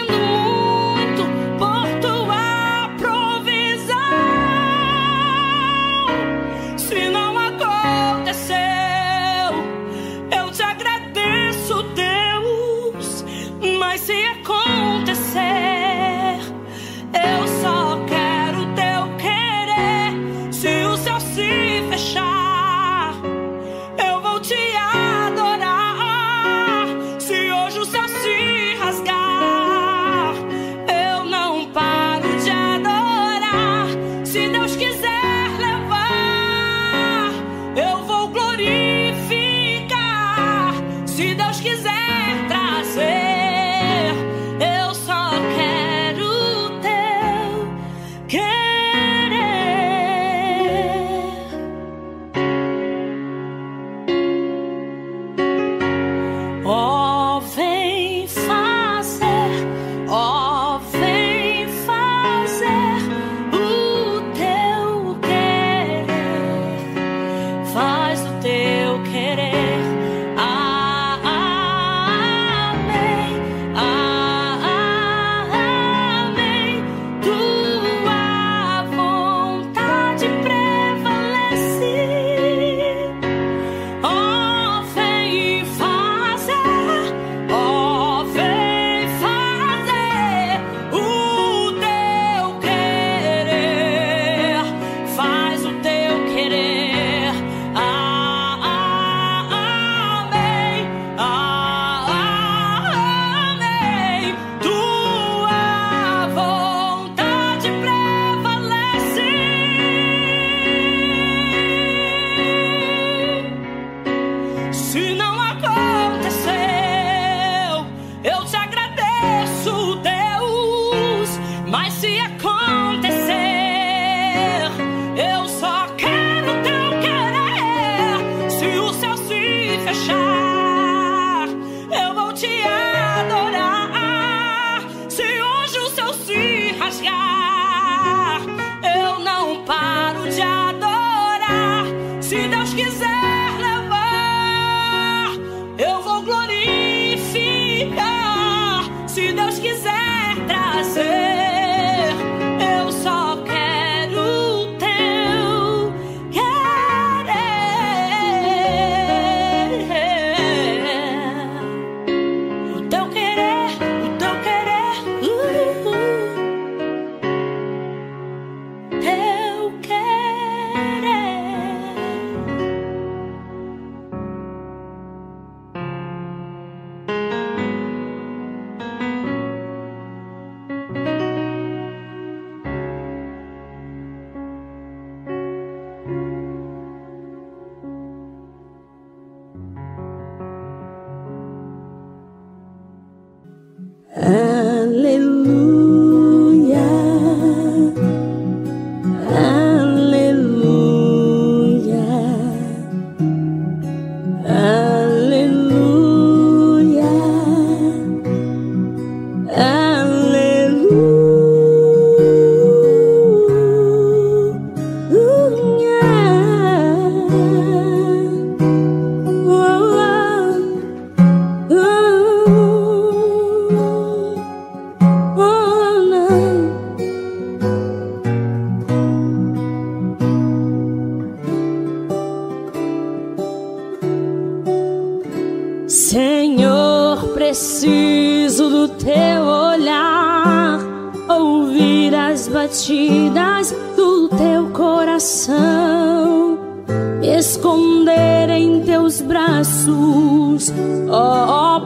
Senhor, preciso do teu olhar, ouvir as batidas do teu coração, me esconder em teus braços, ó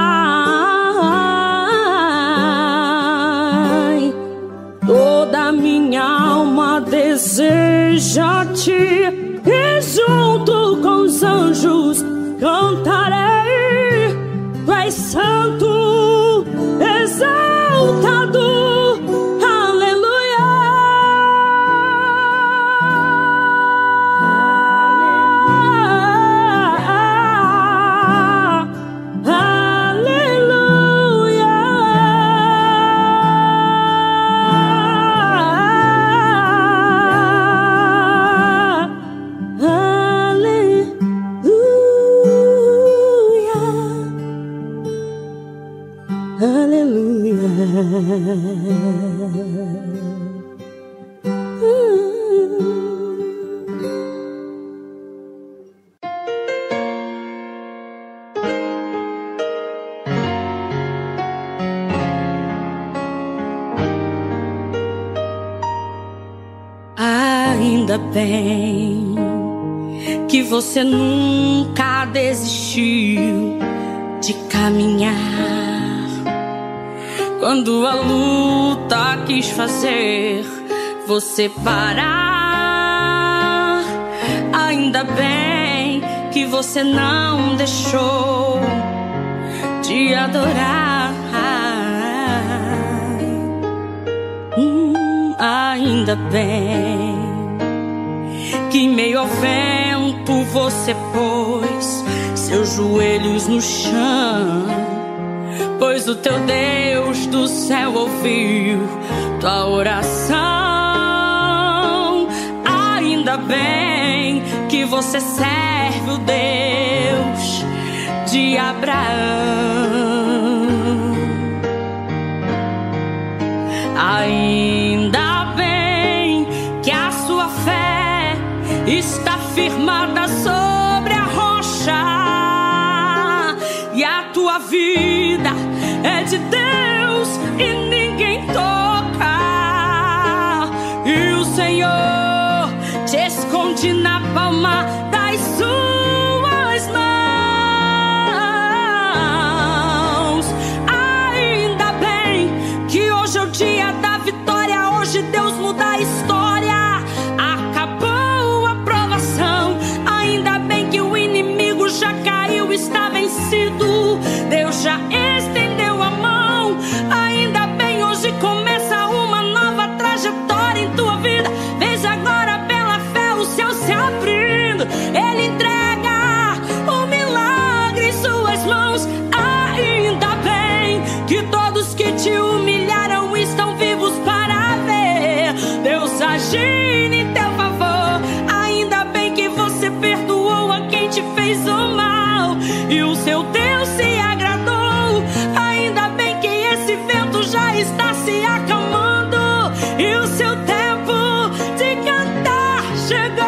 Pai. Toda minha alma deseja-te e junto com os anjos cantarei. Tu és santo, exaltado, aleluia. Aleluia. Aleluia. Ainda bem que você nunca desistiu de caminhar. Quando a luta quis fazer você parar, ainda bem que você não deixou de adorar. Ainda bem que em meio ao vento você pôs seus joelhos no chão, pois o teu Deus do céu ouviu tua oração. Ainda bem que você serve o Deus de Abraão. Ainda bem que a sua fé está firmada sobre a rocha e a tua vida é de Deus e ninguém toca. E o Senhor te esconde na palma das suas mãos. Ainda bem que hoje é o dia da vitória. Hoje Deus muda a história. Acabou a provação. Ainda bem que o inimigo já caiu, está vencido. Deus já estendeu a mão. Ainda bem, hoje começa uma nova trajetória em tua vida. Veja agora pela fé o céu se abrindo. Ele entrega o milagre em suas mãos. Ainda bem que todos que te humilharam estão vivos para ver Deus agindo em teu favor. Ainda bem que você perdoou a quem te fez o mal e o seu Deus se agradou. Ainda bem que esse vento já está se acalmando e o seu tempo de cantar chegou.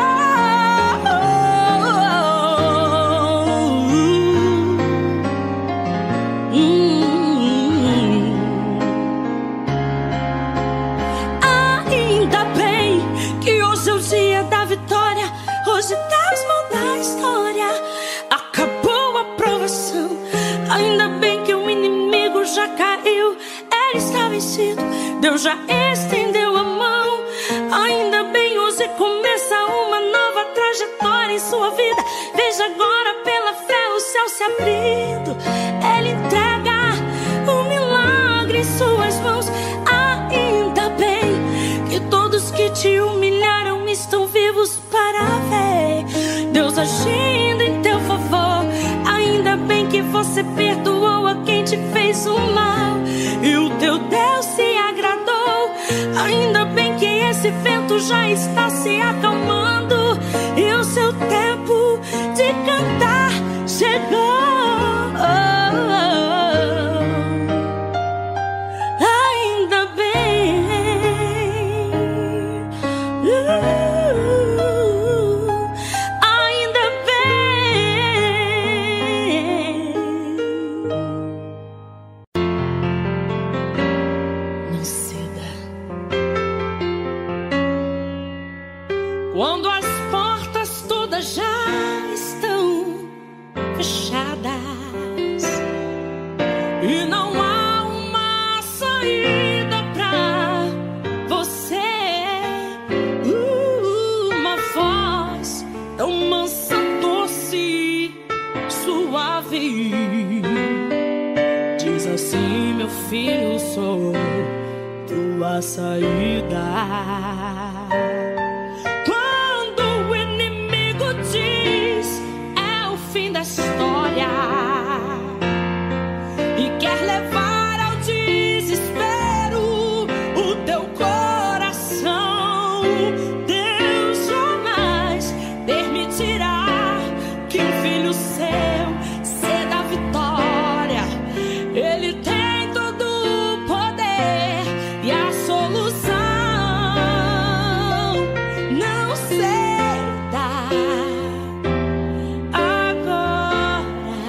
Ainda bem que hoje é o dia da vitória. Hoje Deus muda a história. Acabou a provação. Ainda bem que o inimigo já caiu, ele está vencido. Deus já estendeu a mão. Ainda bem, hoje começa uma nova trajetória em sua vida. Veja agora pela fé o céu se abrindo. Ele entrega o milagre em suas mãos. Ainda bem que todos que te humilharam estão vivos para ver Deus agindo em teu favor. Ainda bem que você perdoou a quem te fez o mal e o teu Deus se agradou. Ainda bem que esse vento já está se acalmando e o seu tempo de cantar chegou. Ainda bem. Ainda bem. ouvi. Diz assim, meu filho, sou tua saída. Quando o inimigo diz é o fim da história e quer levar ao desespero o teu coração, Deus jamais permitirá que um filho seu ceda a vitória. Ele tem todo o poder e a solução. Não ceda agora.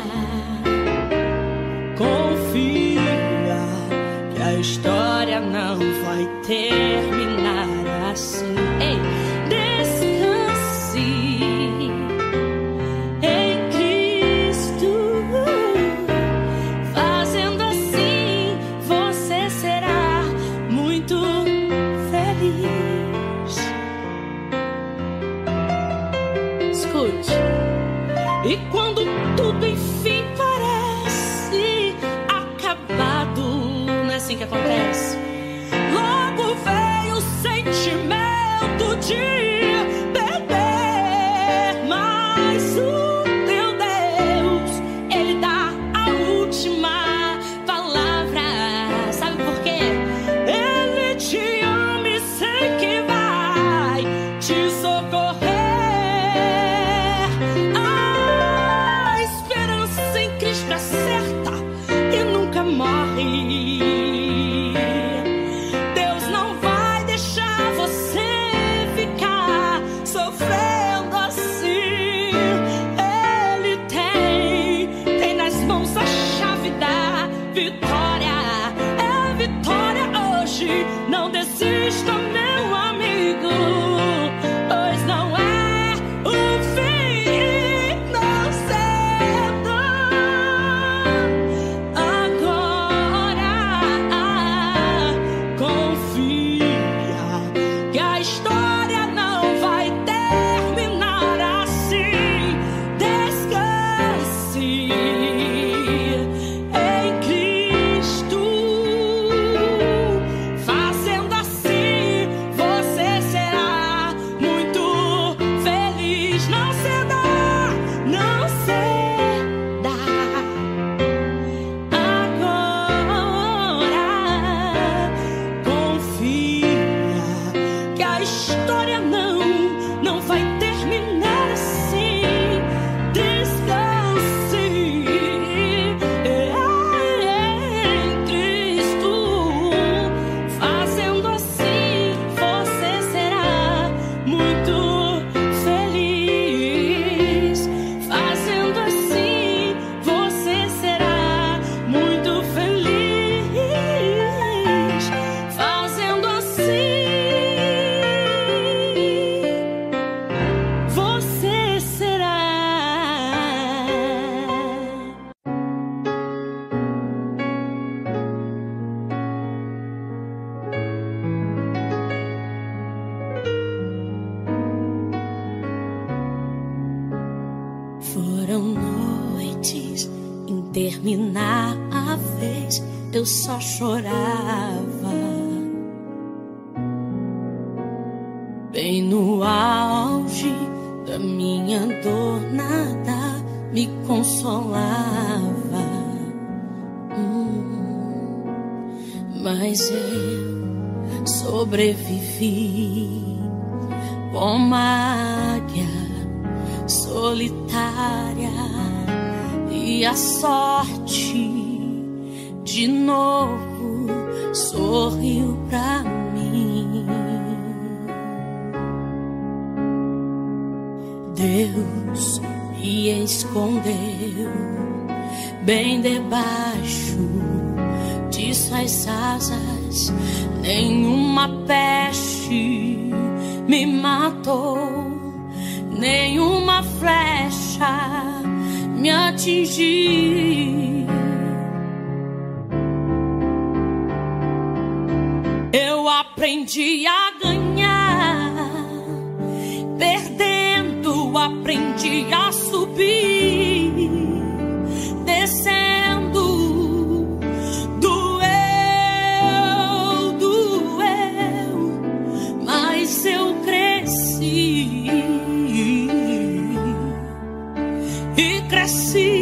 Confia que a história não vai terminar assim. Ei, descanse em Cristo. Fazendo assim, você será muito feliz. Escute. E quando tudo enfim parece acabado, não é assim que acontece? Logo veio o sentimento de perder, mas o teu Deus, Ele dá a última palavra. Sabe por quê? Ele te ama e sei que vai te socorrer. A esperança em Cristo é certa e nunca morre. Deus não vai deixar você ficar sofrendo assim. Ele tem nas mãos a chave da vitória. É vitória hoje. Não desista, meu amigo, pois não é o fim. Não ceda agora. Confia que a história não vai terminar assim. Descanse em Cristo. Fazendo assim, você será muito feliz. Não ceda, não ceda agora. Confia que a história não vai terminar assim. Descanse em Cristo. Fazendo assim, você será muito feliz. Fazendo assim, você será muito feliz. Fazendo assim, você será. Foram noites intermináveis, eu só chorava. Bem no auge da minha dor, nada me consolava. Mas eu sobrevivi como águia solitária, e a sorte de novo sorriu pra mim. Deus me escondeu bem debaixo de suas asas, nenhuma peste me matou, nenhuma flecha me atingiu. Eu aprendi a ganhar, perdendo aprendi a subir. cresci,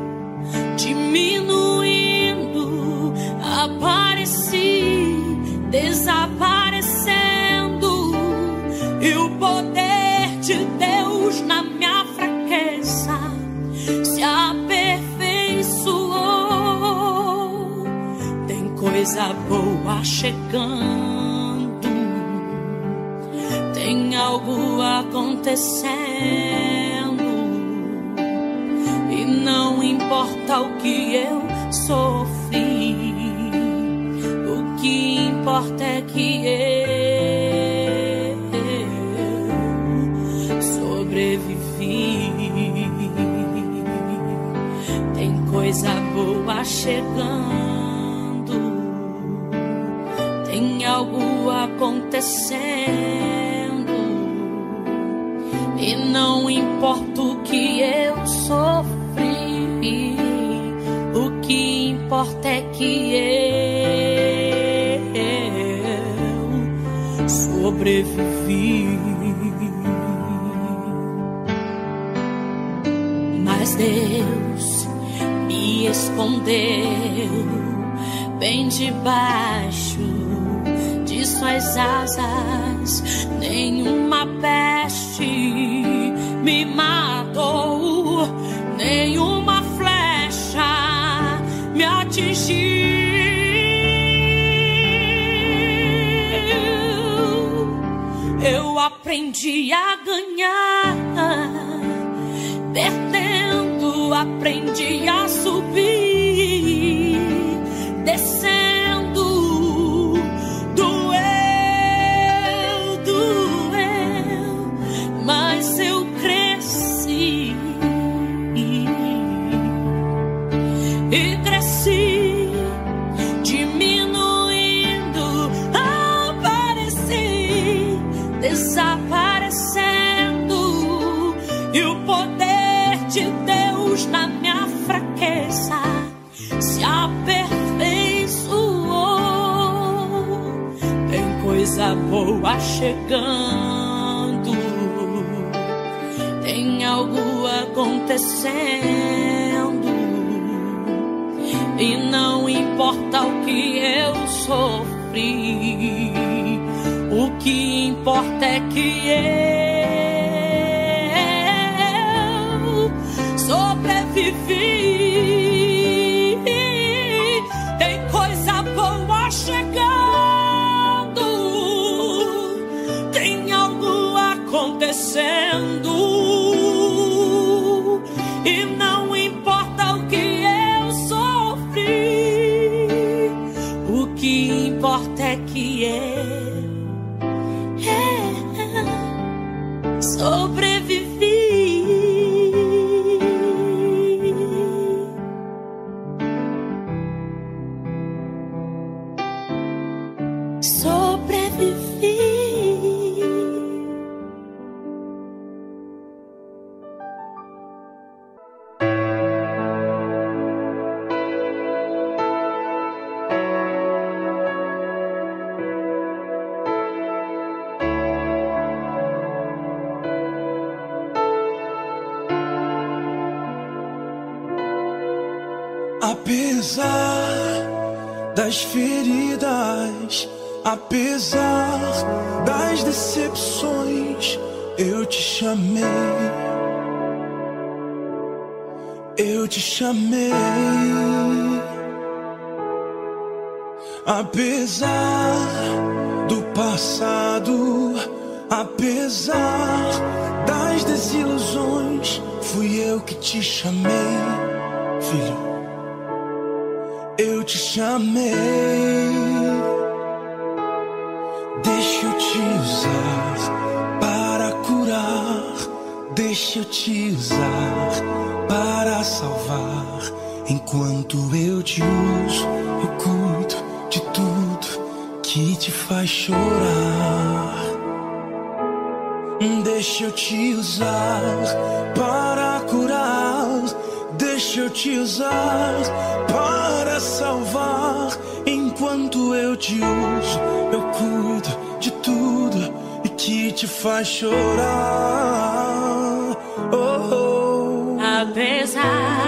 diminuindo, apareci, desaparecendo, e o poder de Deus na minha fraqueza se aperfeiçoou. Tem coisa boa chegando, tem algo acontecendo, e não importa o que eu sofri, o que importa é que eu sobrevivi. Tem coisa boa chegando, tem algo acontecendo, e não importa o que eu sofri, o que importa é que eu sobrevivi. Mas Deus me escondeu bem debaixo de suas asas, nenhuma peste me matou, nenhuma flecha me atingiu. Eu aprendi a ganhar perdendo, aprendi a subir descendo. Doeu, mas eu cresci e cresci, diminuindo, apareci, desaparecendo, e o poder de Deus na minha fraqueza se aperfeiçoou. Tem coisa boa chegando, tem algo acontecendo, e não importa o que eu sofri, o que importa é que eu sobrevivi. Tem coisa boa chegando, tem algo acontecendo, e não importa o que eu sofri, o que importa é que eu sobrevivi. Sobrevivi.
Apesar das feridas, apesar das decepções, eu te chamei, eu te chamei. Apesar do passado, apesar das desilusões, fui eu que te chamei, filho. Eu te chamei. Deixa eu te usar para curar, deixa eu te usar para salvar. Enquanto eu te uso, eu cuido de tudo que te faz chorar. Deixa eu te usar para curar, deixa eu te usar para salvar. Enquanto eu te uso, eu cuido de tudo e que te faz chorar. Oh, oh.
Apesar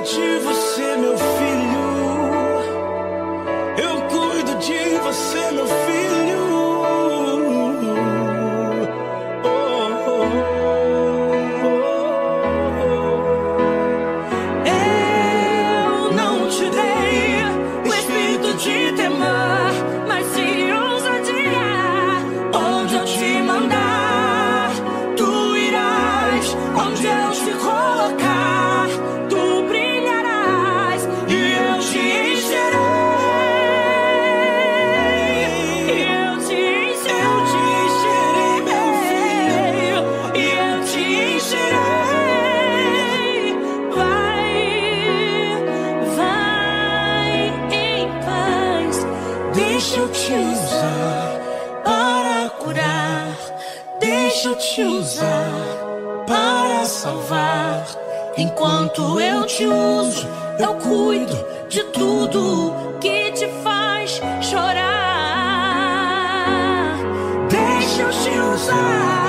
de você, meu filho. Eu cuido de você, meu filho. Oh, oh, oh, oh. Eu não te dei o espírito de temor, mas de ousadia. Onde eu te mandar, tu irás. Onde eu te colocar, tu brilharás. E eu te encherei. E eu te encherei, meu filho. E eu te encherei. Vai em paz. Deixa eu te usar para curar. Deixa eu te usar para salvar. Enquanto eu te uso, eu cuido de tudo que te faz chorar. Deixa eu te usar